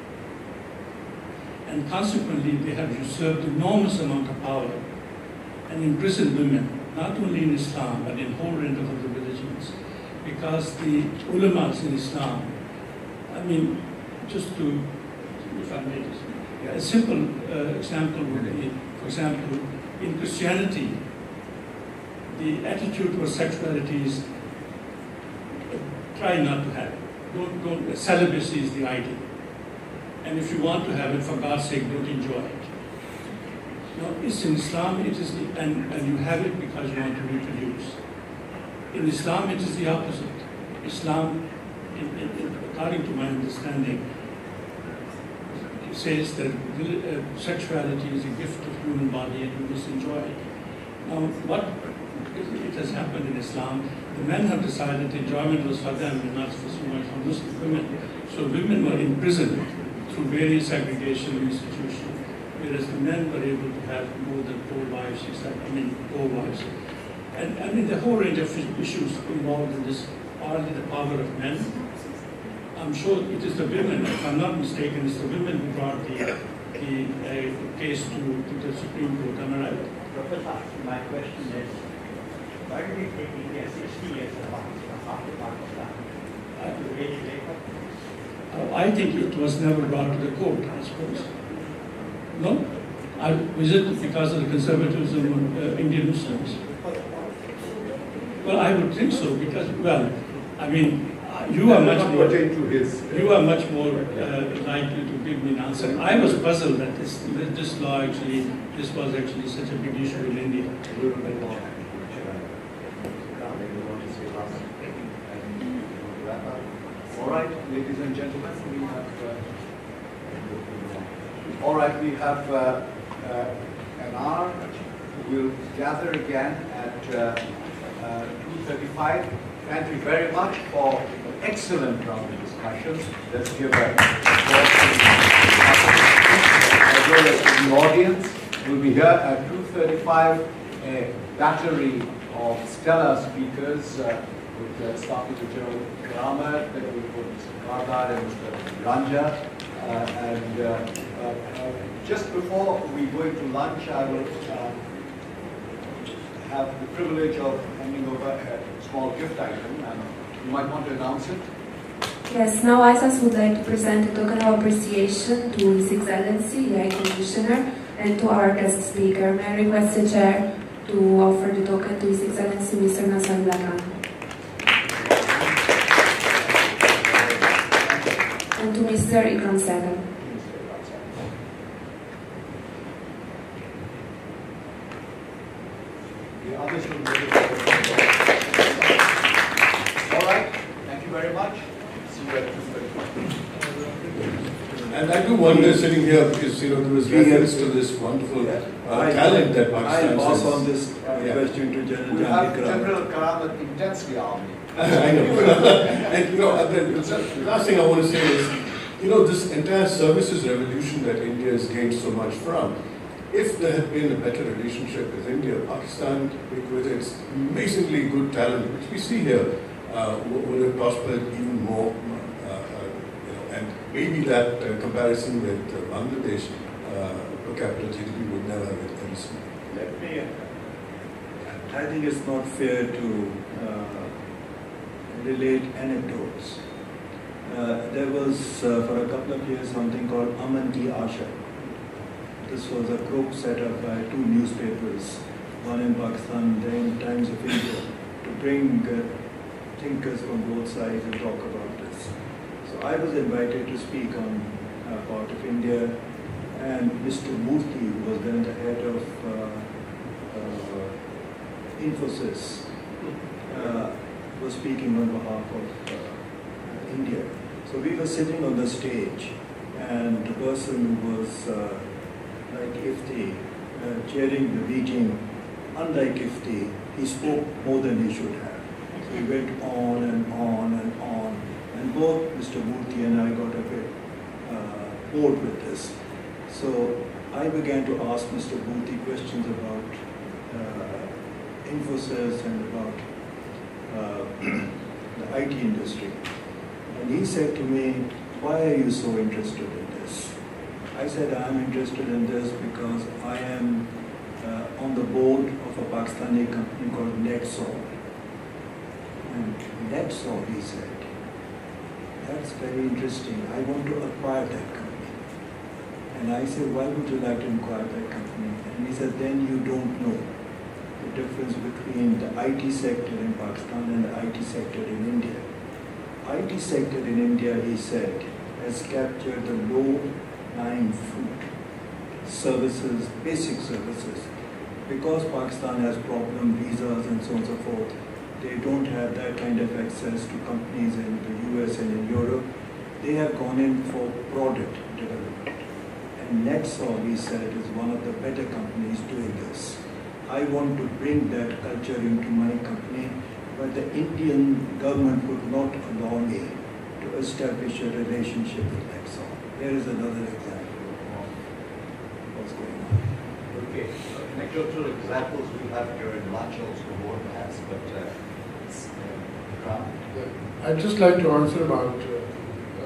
And consequently, they have usurped enormous amount of power and imprisoned women, not only in Islam, but in whole range of other religions. Because the ulamas in Islam, I mean, just to, if I may, a simple uh, example would be, for example, in Christianity, the attitude towards sexuality is, uh, try not to have it. Don't, don't, celibacy is the ideal. And if you want to have it, for God's sake, don't enjoy it. Now, it's in Islam, it is, the, and, and you have it because you want to reproduce. In Islam, it is the opposite. Islam, in, in, in, according to my understanding, says that uh, sexuality is a gift of human body and you must enjoy it. Now, what it has happened in Islam, the men have decided the enjoyment was for them and not for so much for Muslim women. So women were imprisoned through various segregation institutions, whereas the men were able to have more than four wives, except, I mean, four wives. And I mean, the whole range of issues involved in this, partly the power of men, I'm sure it is the women, if I'm not mistaken, it's the women who brought the, the uh, case to, to the Supreme Court. Am I right? Professor, my question is, why did it take India sixty years after Pakistan to really wake up? Uh, I think it was never brought to the court, I suppose. No? I, is it because of the conservatism of uh, Indian Muslims? Well, I would think so, because, well, I mean, uh, you are much more, you are much more uh, likely to give me an answer. I was puzzled that this, that this law actually, this was actually such a big issue in India. All right, ladies and gentlemen, we have. Uh, all right, we have uh, uh, an hour. We'll gather again at uh, uh, two thirty-five. Thank you very much for an excellent round of discussion. Let's give a applause as well as to the audience. We'll be here at two thirty-five. A battery of stellar speakers. Uh, with uh, starting with General Karamat, then we've got Mister Kardar and Mister Ranja. Uh, and uh, uh, uh, just before we go into lunch, I will uh, have the privilege of handing over a small gift item, and you might want to announce it. Yes, now I S A S would like to present a token of appreciation to His Excellency, the High Commissioner, and to our guest speaker. May I request the Chair to offer the token to His Excellency, Mister Nasrullah Khan. And to Mister Ikram Sehgal. The others will be all right. Thank you very much. See you at two thirty. And I do wonder, sitting here, because you know there was reference to this wonderful uh, talent that Pakistan I'll pass has. on this Yeah. question to General We have Janki General Karamat intensely armed. I know. And you know, the the last thing I want to say is, you know, this entire services revolution that India has gained so much from, if there had been a better relationship with India, Pakistan, with its amazingly good talent, which we see here, uh, would have prospered even more. Uh, uh, you know, and maybe that uh, comparison with uh, Bangladesh uh, per capita G D P would never have arisen. Let me, I think it's not fair to uh, relate anecdotes. Uh, there was, uh, for a couple of years, something called Aman Ki Asha. This was a group set up by two newspapers, one in Pakistan, then Times of India, to bring uh, thinkers from both sides and talk about this. So I was invited to speak on uh, part of India, and Mister Murthy, who was then the head of uh, uh, Infosys, uh, was speaking on behalf of uh, India. So we were sitting on the stage, and the person who was uh, like Ifti, uh, chairing the meeting, unlike Ifti, he spoke more than he should have. So he went on and on and on, and both Mister Murthy and I got a bit uh, bored with this. So I began to ask Mister Murthy questions about uh, Infosys and about uh, the I T industry. And he said to me, why are you so interested in this? I said, I am interested in this because I am uh, on the board of a Pakistani company called Netsol. And Netsol, he said, that's very interesting. I want to acquire that company. And I said, why would you like to acquire that company? And he said, then you don't know the difference between the I T sector in Pakistan and the I T sector in India. I T sector in India, he said, has captured the low-lying fruit, services, basic services. Because Pakistan has problem visas and so on and so forth, they don't have that kind of access to companies in the U S and in Europe. They have gone in for product development. And Netsol, he said, is one of the better companies doing this. I want to bring that culture into my company, but the Indian government would not allow me to establish a relationship with Netsol. Here is another example of what's going on. Okay, anecdotal examples we have here in lunch also more perhaps, but uh, it's uh, I'd just like to answer about uh,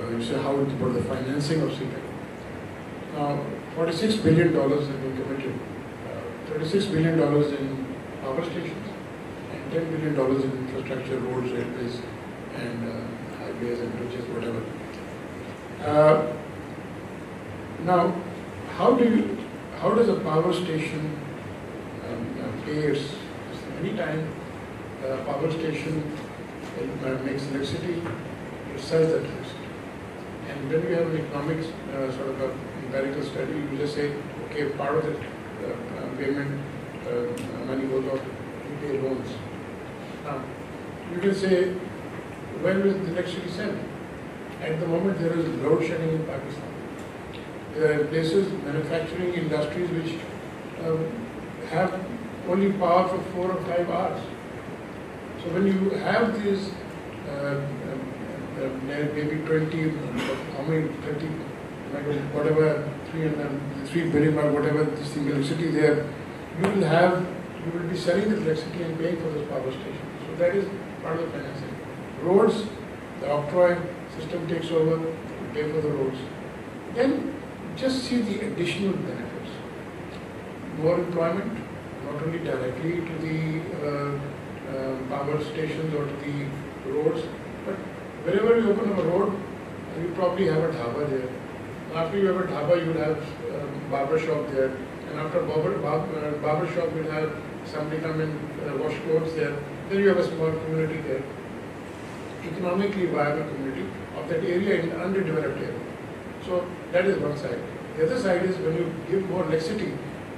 uh, you say how about the financing of C PEC. Now, forty-six billion dollars have been committed, uh, thirty-six billion dollars in power stations, and ten billion dollars in infrastructure, roads, railways, and uh, highways and bridges, whatever. Uh, now, how do you, how does a power station um, uh, pay its, anytime a power station uh, makes electricity, it sells that electricity. And when you have an economics uh, sort of a empirical study, you just say, okay, part of that uh, uh, payment uh, money goes off to pay loans. Now, you can say, when will the electricity sell? At the moment, there is load shedding in Pakistan. There are places, manufacturing industries, which um, have only power for four or five hours. So when you have these, uh, uh, uh, maybe twenty, how many, thirty, whatever, three and three billion or whatever this thing electricity there, you will have, you will be selling the electricity and paying for those power stations. So that is part of the financing. Roads, the octroi system takes over, you pay for the roads. Then just see the additional benefits. More employment, not only directly to the uh, uh, power stations or to the roads, but wherever you open up a road, you probably have a dhaba there. After you have a dhaba, you will have a barber shop there. And after barber, barber, uh, barber shop, you will have somebody come and uh, wash clothes there. Then you have a small community there. Economically viable community of that area in underdeveloped area. So that is one side. The other side is when you give more electricity,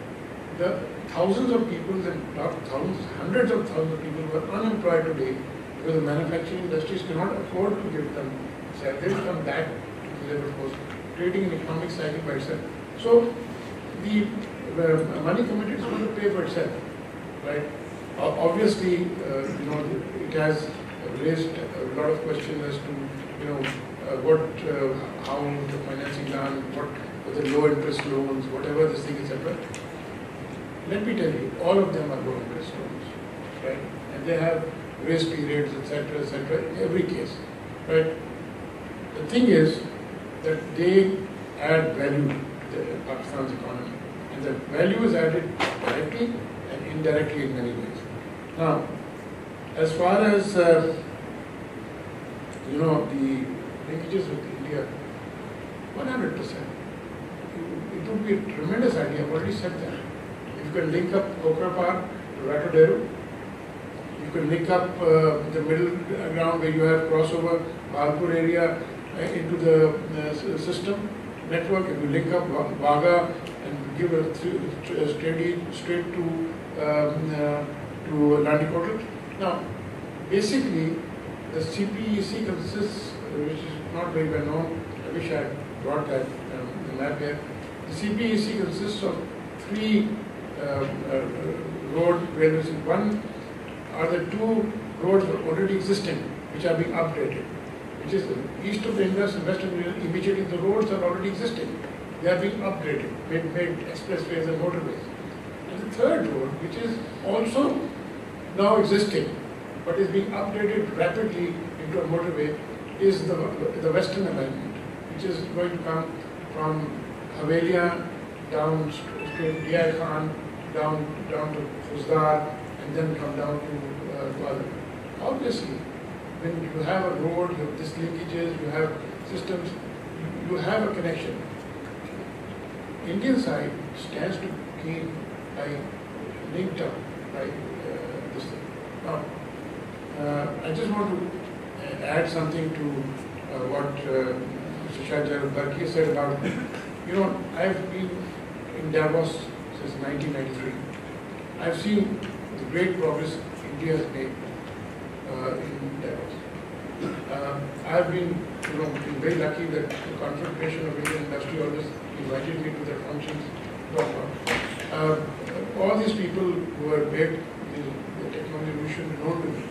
the thousands of people, and not thousands, hundreds of thousands of people who are unemployed today because the manufacturing industries cannot afford to give them salary. They will come back to the labor force, creating an economic cycle by itself. So the uh, money committed is going to pay for itself, right? Uh, obviously, uh, you know, it has raised a lot of questions as to, you know, uh, what, uh, how the financing done, what the low interest loans, whatever this thing, et cetera. Let me tell you, all of them are low interest loans, right? And they have grace periods, et cetera, et cetera, in every case, right? The thing is that they add value to Pakistan's economy, and the value is added directly and indirectly in many ways. Now, as far as uh, you know, the linkages with India, one hundred percent. It would be a tremendous idea. I've already said that. If you can link up Kokrapar to Ratodero, you can link up uh, the middle ground where you have crossover Balpur area uh, into the uh, system network. If you link up Vaga and give a th straight straight to um, uh, to Landikotal. Now, basically, the C P E C consists, which is not very well known. I wish I brought that um, the map here. The C P E C consists of three uh, uh, road railways. One are the two roads already existing, which are being upgraded, which is east of the Indus and west of the Indus. Immediately, the roads are already existing. They are being upgraded, made, made expressways and motorways. And the third road, which is also now existing, but is being upgraded rapidly into a motorway, is the, the western alignment, which is going to come from Havelia down straight to D I Khan, down, down to Fuzdar, and then come down to uh, Gwadar. Obviously, when you have a road, you have dislinkages, you have systems, you, you have a connection. Indian side stands to gain by linked up by uh, this thing. Now, uh, I just want to add something to uh, what uh, Mister Shahjar Barki said about, you know, I've been in Davos since nineteen ninety-three. I've seen the great progress India has made uh, in Davos. Uh, I've been, you know, been very lucky that the Confederation of Indian Industry always invited me to their functions. Uh, all these people who were big in the technology revolution known to me,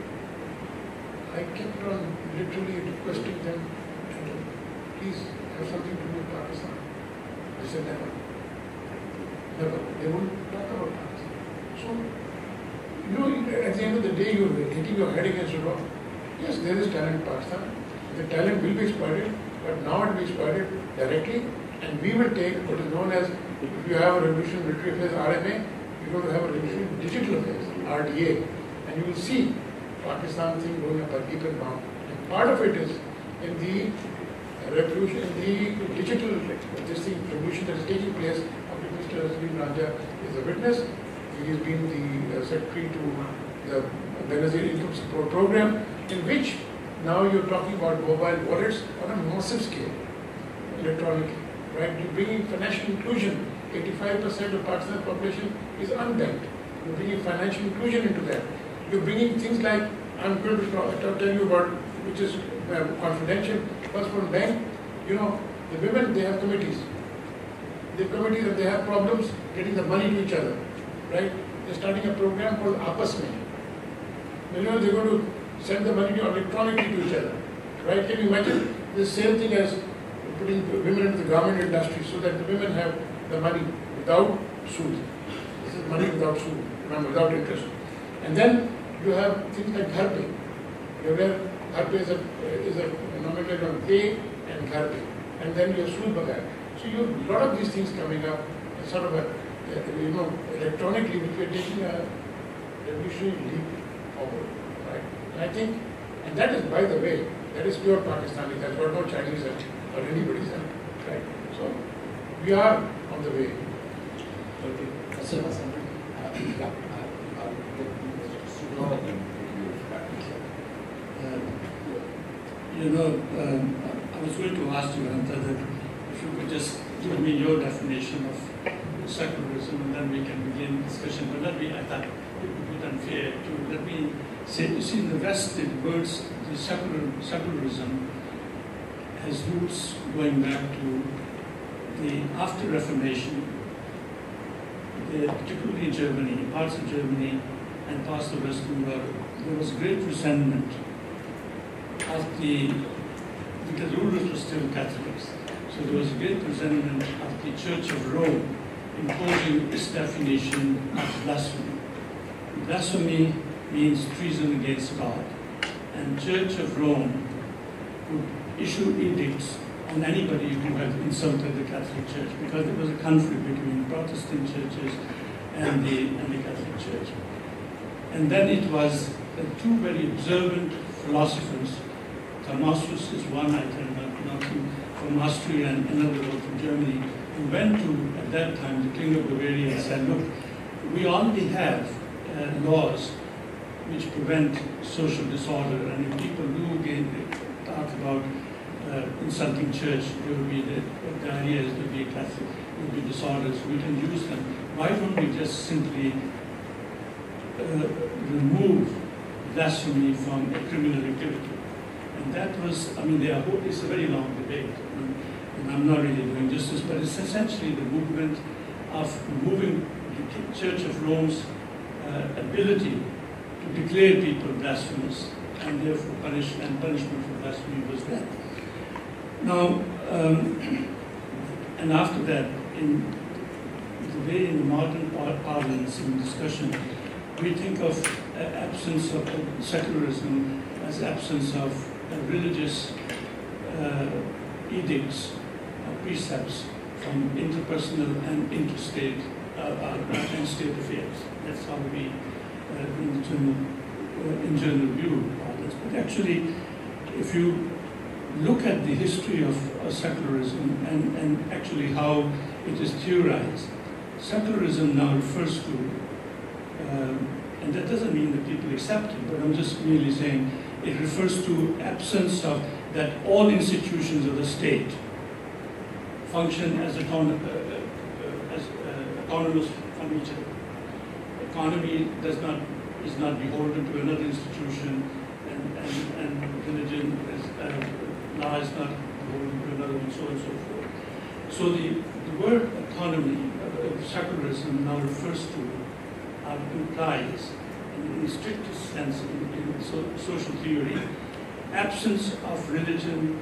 I kept on literally requesting them to please have something to do with Pakistan. They said never. Never. They wouldn't talk about Pakistan. So, you know, at the end of the day, you're hitting your head against the rock. Yes, there is talent in Pakistan. The talent will be exploited. but now it will be exploited directly, and we will take what is known as, if you have a revolution in military affairs, R M A, you're going to have a revolution in digital affairs, R D A, and you will see Pakistan thing going up a deeper now. And part of it is in the revolution, in the digital this thing, revolution that is taking place, of which Mister Azim Ranja is a witness. He has been the uh, secretary to the Benazir Income Support Program, in which now you're talking about mobile wallets on a massive scale, electronically, right? You're bringing financial inclusion. eighty-five percent of Pakistan's population is unbanked. You're bringing financial inclusion into that. You're bringing things like, I'm going to talk, tell you about, which is uh, confidential, First World Bank, you know, the women, they have committees. They have committees and they have problems getting the money to each other, right? They're starting a program called Aapas Mein. You know, they're going to send the money electronically to each other, right? Can you imagine the same thing as putting women into the garment industry so that the women have the money without sood. This is money without sood, remember, without interest. And then you have things like Ghar Pe. You're aware Ghar Pe is a, is a nomenclature on pay and Ghar Pe. And then you have Sood Bagai. So you have a lot of these things coming up, sort of a, you know, electronically, which we are taking a revolutionary leap forward, right? And I think, and that is, by the way, that is pure Pakistani, that's got no Chinese or anybody's help, right? So we are on the way. Okay. So, uh, yeah, I'll, I'll get Uh, you know, um, I was going to ask you, Anta, that if you could just give me your definition of secularism, and then we can begin discussion. But let me, I thought it would be unfair to let me say, you see, in the West, the words, the secular, secularism has roots going back to the after Reformation, the, particularly in Germany, parts of Germany and parts of Western Europe, there was great resentment of the, because the rulers were still Catholics. So there was a great resentment of the Church of Rome imposing its definition of blasphemy. Blasphemy means treason against God. And Church of Rome would issue edicts on anybody who had insulted the Catholic Church, because there was a conflict between Protestant churches and the, and the Catholic Church. And then it was uh, two very observant philosophers, Thomasius is one, I can not from Austria and another one from Germany, who went to, at that time, the King of Bavaria and said, look, we already have uh, laws which prevent social disorder, and if people do again talk about uh, insulting church, there will be the, the idea is there will be a Catholic, there will be disorders, we can use them. Why don't we just simply uh, remove blasphemy from a criminal activity? And that was, I mean, they are, it's a very long debate, and, and I'm not really doing justice, but it's essentially the movement of removing the Church of Rome's uh, ability to declare people blasphemous, and therefore punish, and punishment for blasphemy was death. Now, um, and after that, in the way in the modern par parlance in discussion, we think of uh, absence of uh, secularism as absence of uh, religious uh, edicts or precepts from interpersonal and interstate uh, uh, and state affairs. That's how we, uh, in general, uh, in general view parlance. But actually, if you look at the history of uh, secularism and, and actually how it is theorized, secularism now refers to, um, and that doesn't mean that people accept it, but I'm just merely saying it refers to absence of that all institutions of the state function as, autonom uh, uh, as uh, autonomous from each other. Economy does not, is not beholden to another institution, and, and, and religion is, uh, law is not beholden to another, and so on and so forth. So the, the word autonomy, uh, secularism now refers to, uh, implies, in the strictest sense, in, in so, social theory, absence of religion's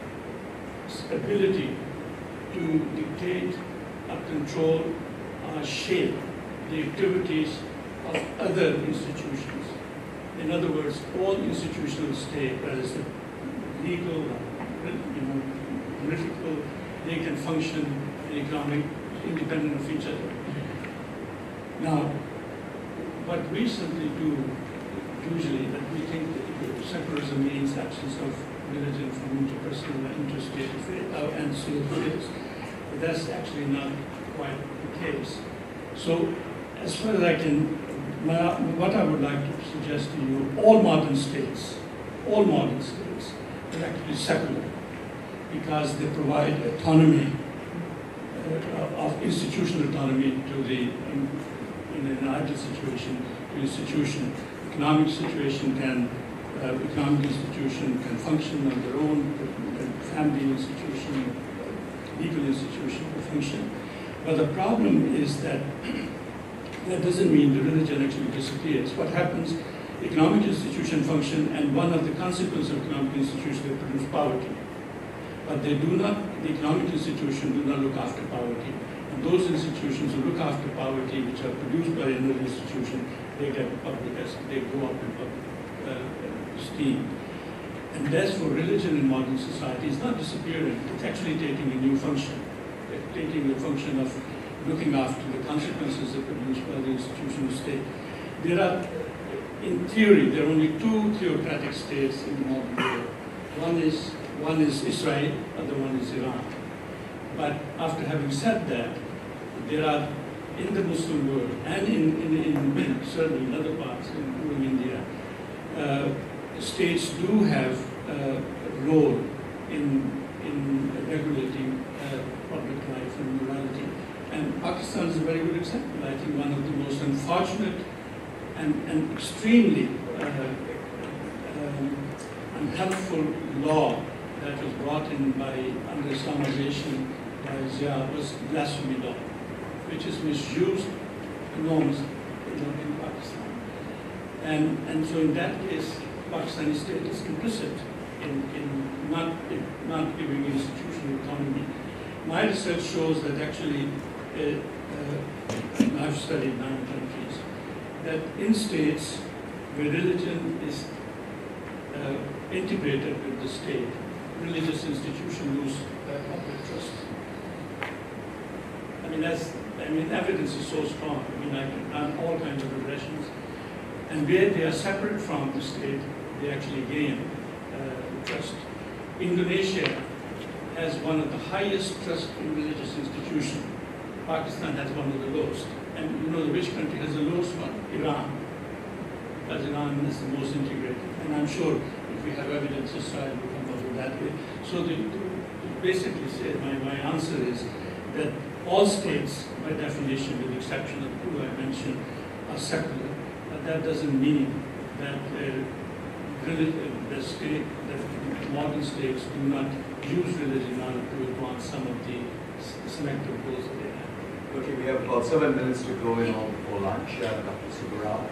ability to dictate or control or shape the activities of other institutions. In other words, all institutional state, whether it's the legal, you know, political, they can function economic independent of each other. Now, what we simply do usually that we think that secularism means absence of religion from interpersonal and interstate affairs, uh, and state affairs. But that's actually not quite the case. So, as far as I can, my, what I would like to suggest to you, all modern states, all modern states are actually secular because they provide autonomy, uh, of institutional autonomy to the, um, in an ideal situation, to institution. Economic situation can, uh, economic institution can function on their own, family institution, legal institution can function. But the problem is that that doesn't mean the religion actually disappears. What happens, economic institution function, and one of the consequences of economic institution, they produce poverty. But they do not, the economic institution do not look after poverty. And those institutions who look after poverty, which are produced by another institution, they get public, they go up in public uh, esteem. And therefore, religion in modern society is not disappearing, it's actually taking a new function. It's taking the function of looking after the consequences that are produced by the institutional state. There are, in theory, there are only two theocratic states in the modern world. One is, one is Israel, other one is Iran. But after having said that, there are, in the Muslim world, and in, in, in, in certainly in other parts, including India, uh, states do have uh, a role in, in regulating uh, public life and morality. And Pakistan is a very good example. I think one of the most unfortunate and, and extremely uh, um, unhelpful law that was brought in by under Islamization by Zia was blasphemy law, which is misused enormously in Pakistan. And, and so in that case, Pakistani state is complicit in, in, not, in not giving institutional autonomy. My research shows that actually, uh, uh, I've studied nine countries, that in states where religion is uh, integrated with the state, religious institutions lose uh, public trust. I mean, that's, I mean, evidence is so strong. I mean, I can run all kinds of regressions. And where they are separate from the state, they actually gain uh, trust. Indonesia has one of the highest trust in religious institutions. Pakistan has one of the lowest. And you know which country has the lowest one? Iran. Because Iran is the most integrated. And I'm sure if we have evidence, Israel will come up with that way. So the, the, basically, say, my, my answer is that all states, by definition, with the exception of the two I mentioned, are secular. But that doesn't mean that uh, religion, the state, that modern states do not use religion in order to advance some of the selective goals that they have. Okay, we have about seven minutes to go in on for lunch. Uh, Doctor Subbarao.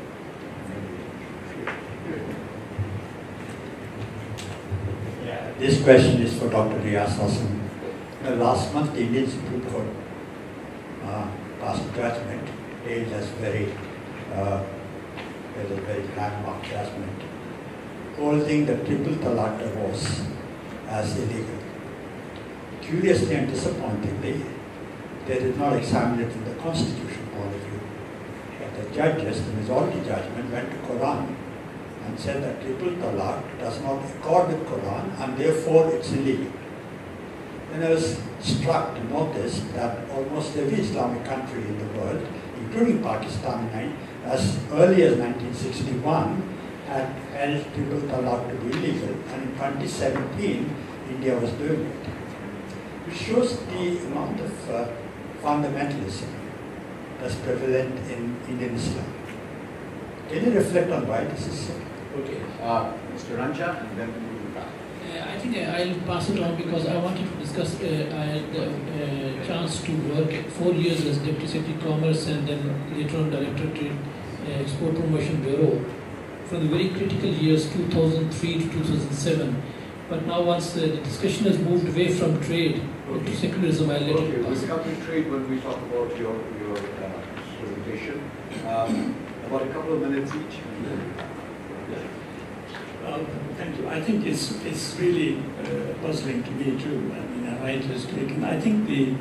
Yeah, this question is for Doctor Riaz Hasan. Uh, last month, the Indian Supreme Court uh, passed a judgment, hailed as very, uh, as a very landmark judgment, holding the triple talaq divorce as illegal. Curiously and disappointingly, they did not examine it from the constitutional point of view. But the judges, the majority judgment, went to Quran and said that triple talaq does not accord with Quran and therefore it's illegal. Then I was struck to notice that almost every Islamic country in the world, including Pakistan, as early as nineteen sixty-one, had held triple talaq to be illegal, and in twenty seventeen, India was doing it. Which shows the amount of uh, fundamentalism that's prevalent in Indian Islam. Can you reflect on why this is so? Okay, uh, Mister Ranjan, and then we will back. Uh, I think I'll pass it on because I wanted to discuss. Uh, I had the uh, chance to work four years as Deputy Secretary of Commerce and then later on Director to uh, Export Promotion Bureau from the very critical years two thousand three to two thousand seven. But now once uh, the discussion has moved away from trade okay. to secularism, I'll let okay, it pass. We'll come to trade when we talk about your, your uh, presentation. Um, about a couple of minutes each. Uh, thank you. I think it's it's really uh, puzzling to me too. I mean, a writer's take, and I think the,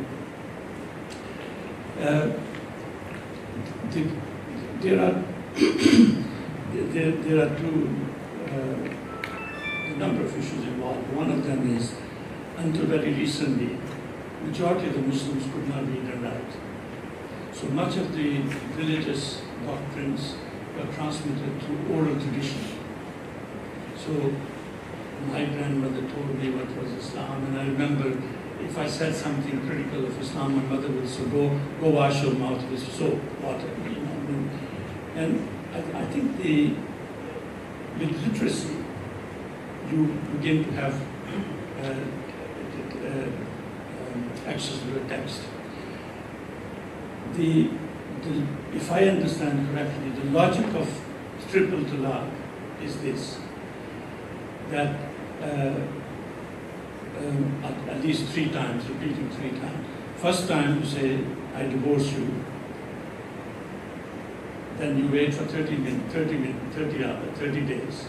uh, the there are there, there are two uh, a number of issues involved. One of them is, until very recently, majority of the Muslims could not read and write. So much of the religious doctrines were transmitted through oral tradition. So my grandmother told me what was Islam, and I remember if I said something critical of Islam, my mother would say, go, go wash your mouth with soap, water, you know. And I, I think the, with literacy, you begin to have uh, uh, um, access to the text. The, the, if I understand correctly, the logic of triple talaq is this, that uh, um, at, at least three times, repeating three times. First time you say, I divorce you, then you wait for thirty minutes, thirty minutes, thirty hours, thirty days.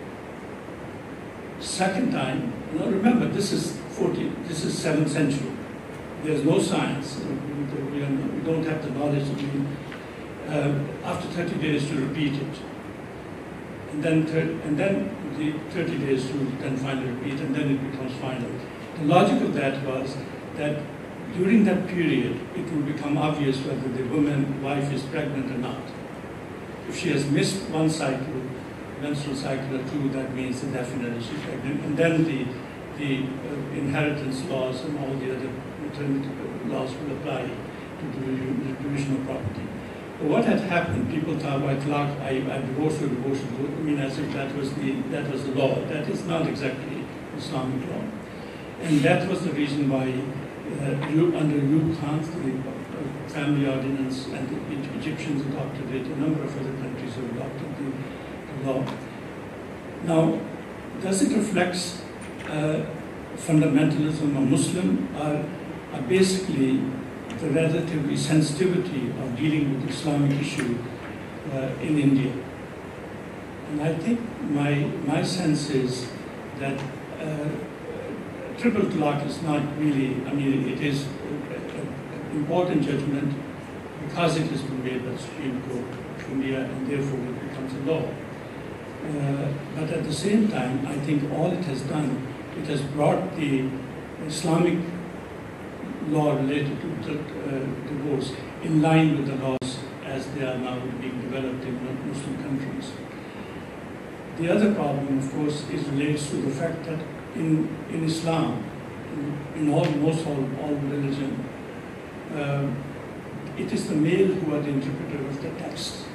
Second time, now remember, this is forty, this is seventh century. There's no science. We, are, we don't have the knowledge to do. Uh, after thirty days to repeat it, and then and then the thirty days to then finally repeat, and then it becomes final. The logic of that was that during that period, it will become obvious whether the woman, wife, is pregnant or not. If she has missed one cycle, menstrual cycle or two, that means that definitely she's pregnant, and then the the uh, inheritance laws and all the other maternity laws will apply to the division of property. But what had happened, people thought, well, talaq, I, I divorced her, divorced her, I mean, as if that was the that was the law. That is not exactly Islamic law, and that was the reason why uh, you, under Ayub Khan's the uh, family ordinance, and the Egyptians adopted it. A number of other countries have adopted the, the law. Now, does it reflect uh, fundamentalism or Muslim, or, or basically the relatively sensitivity of dealing with Islamic issue uh, in India? And I think my my sense is that uh, triple talaq is not really, I mean, it is an important judgment because it has been made by the Supreme Court of India, and therefore it becomes a law. Uh, but at the same time, I think all it has done, it has brought the Islamic law related to uh, divorce in line with the laws as they are now being developed in Muslim countries. The other problem, of course, is relates to the fact that in, in Islam, in, in almost all, all religion, uh, it is the male who are the interpreter of the text.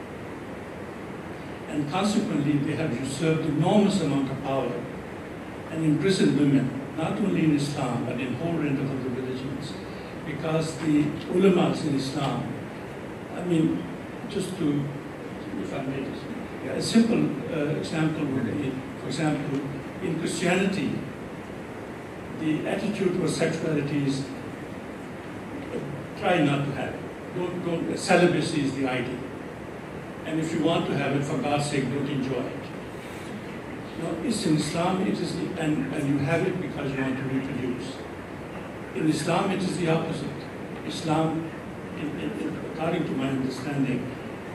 And consequently, they have usurped enormous amount of power and imprisoned women, not only in Islam, but in a whole range of other religions. Because the ulamas in Islam, I mean, just to, if I may, a simple uh, example would be, for example, in Christianity, the attitude towards sexuality is uh, try not to have it. Don't, don't, celibacy is the ideal. And if you want to have it, for God's sake, don't enjoy it. Now, it's in Islam, it is, the, and, and you have it because you want to reproduce. In Islam, it is the opposite. Islam, in, in, in, according to my understanding,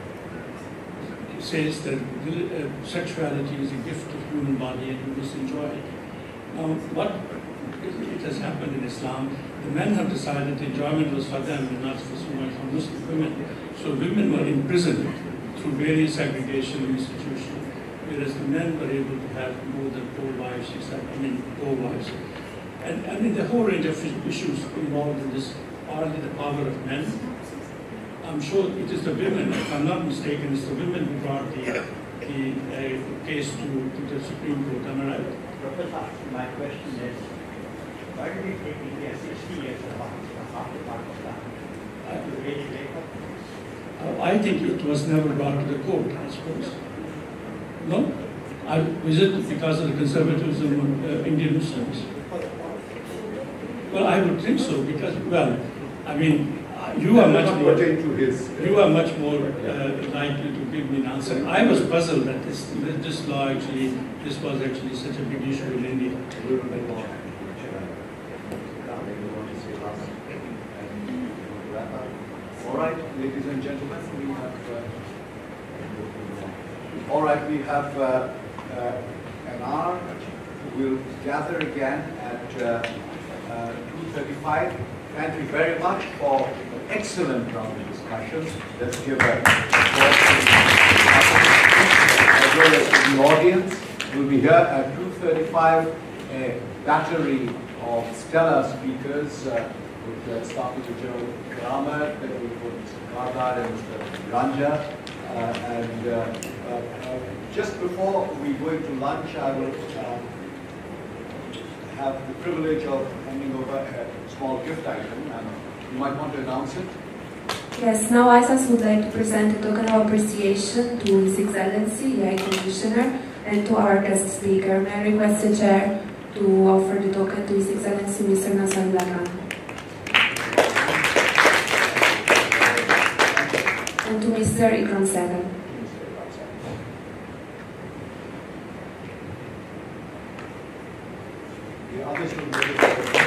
says that uh, sexuality is a gift of human body and you must enjoy it. Now, what it has happened in Islam, the men have decided the enjoyment was for them and not for so much for Muslim women. So women were imprisoned through various segregation institutions, whereas the men were able to have more than four wives, except, I mean, four wives. And I mean, the whole range of issues involved in this, partly the power of men. I'm sure it is the women, if I'm not mistaken, it's the women who brought the, the uh, case to, to the Supreme Court. Am I right? Professor, my question is, why did it take India sixty years after Pakistan to really wake up? Uh, I think it was never brought to the court, I suppose. No? I, is it because of the conservatism of uh, Indian Muslims? Well, I would think so, because, well, I mean, I, You are much more. To his, uh, you are much more uh, likely to give me an answer. I was puzzled that this that this law actually this was actually such a big issue in India. All right, ladies and gentlemen, we have. Uh, all right, we have uh, uh, an hour. We'll gather again at uh, uh, two thirty-five. Thank you very much for an excellent round of discussions. Let's give a applause to as well as to the audience. We'll be here at two thirty-five. A battery of stellar speakers. Uh, with uh, starting with Joe Ahmed, then we put Mister Kardar and Mister Ranja. Uh, and uh, uh, uh, just before we go into lunch, I will uh, have the privilege of handing over a small gift item, and you might want to announce it. Yes, now I S A S would like to present a token of appreciation to His Excellency, the High Commissioner, and to our guest speaker. May I request the Chair to offer the token to His Excellency, Mister Nasrullah Khan. And to Mister Ikram Sehgal. The others will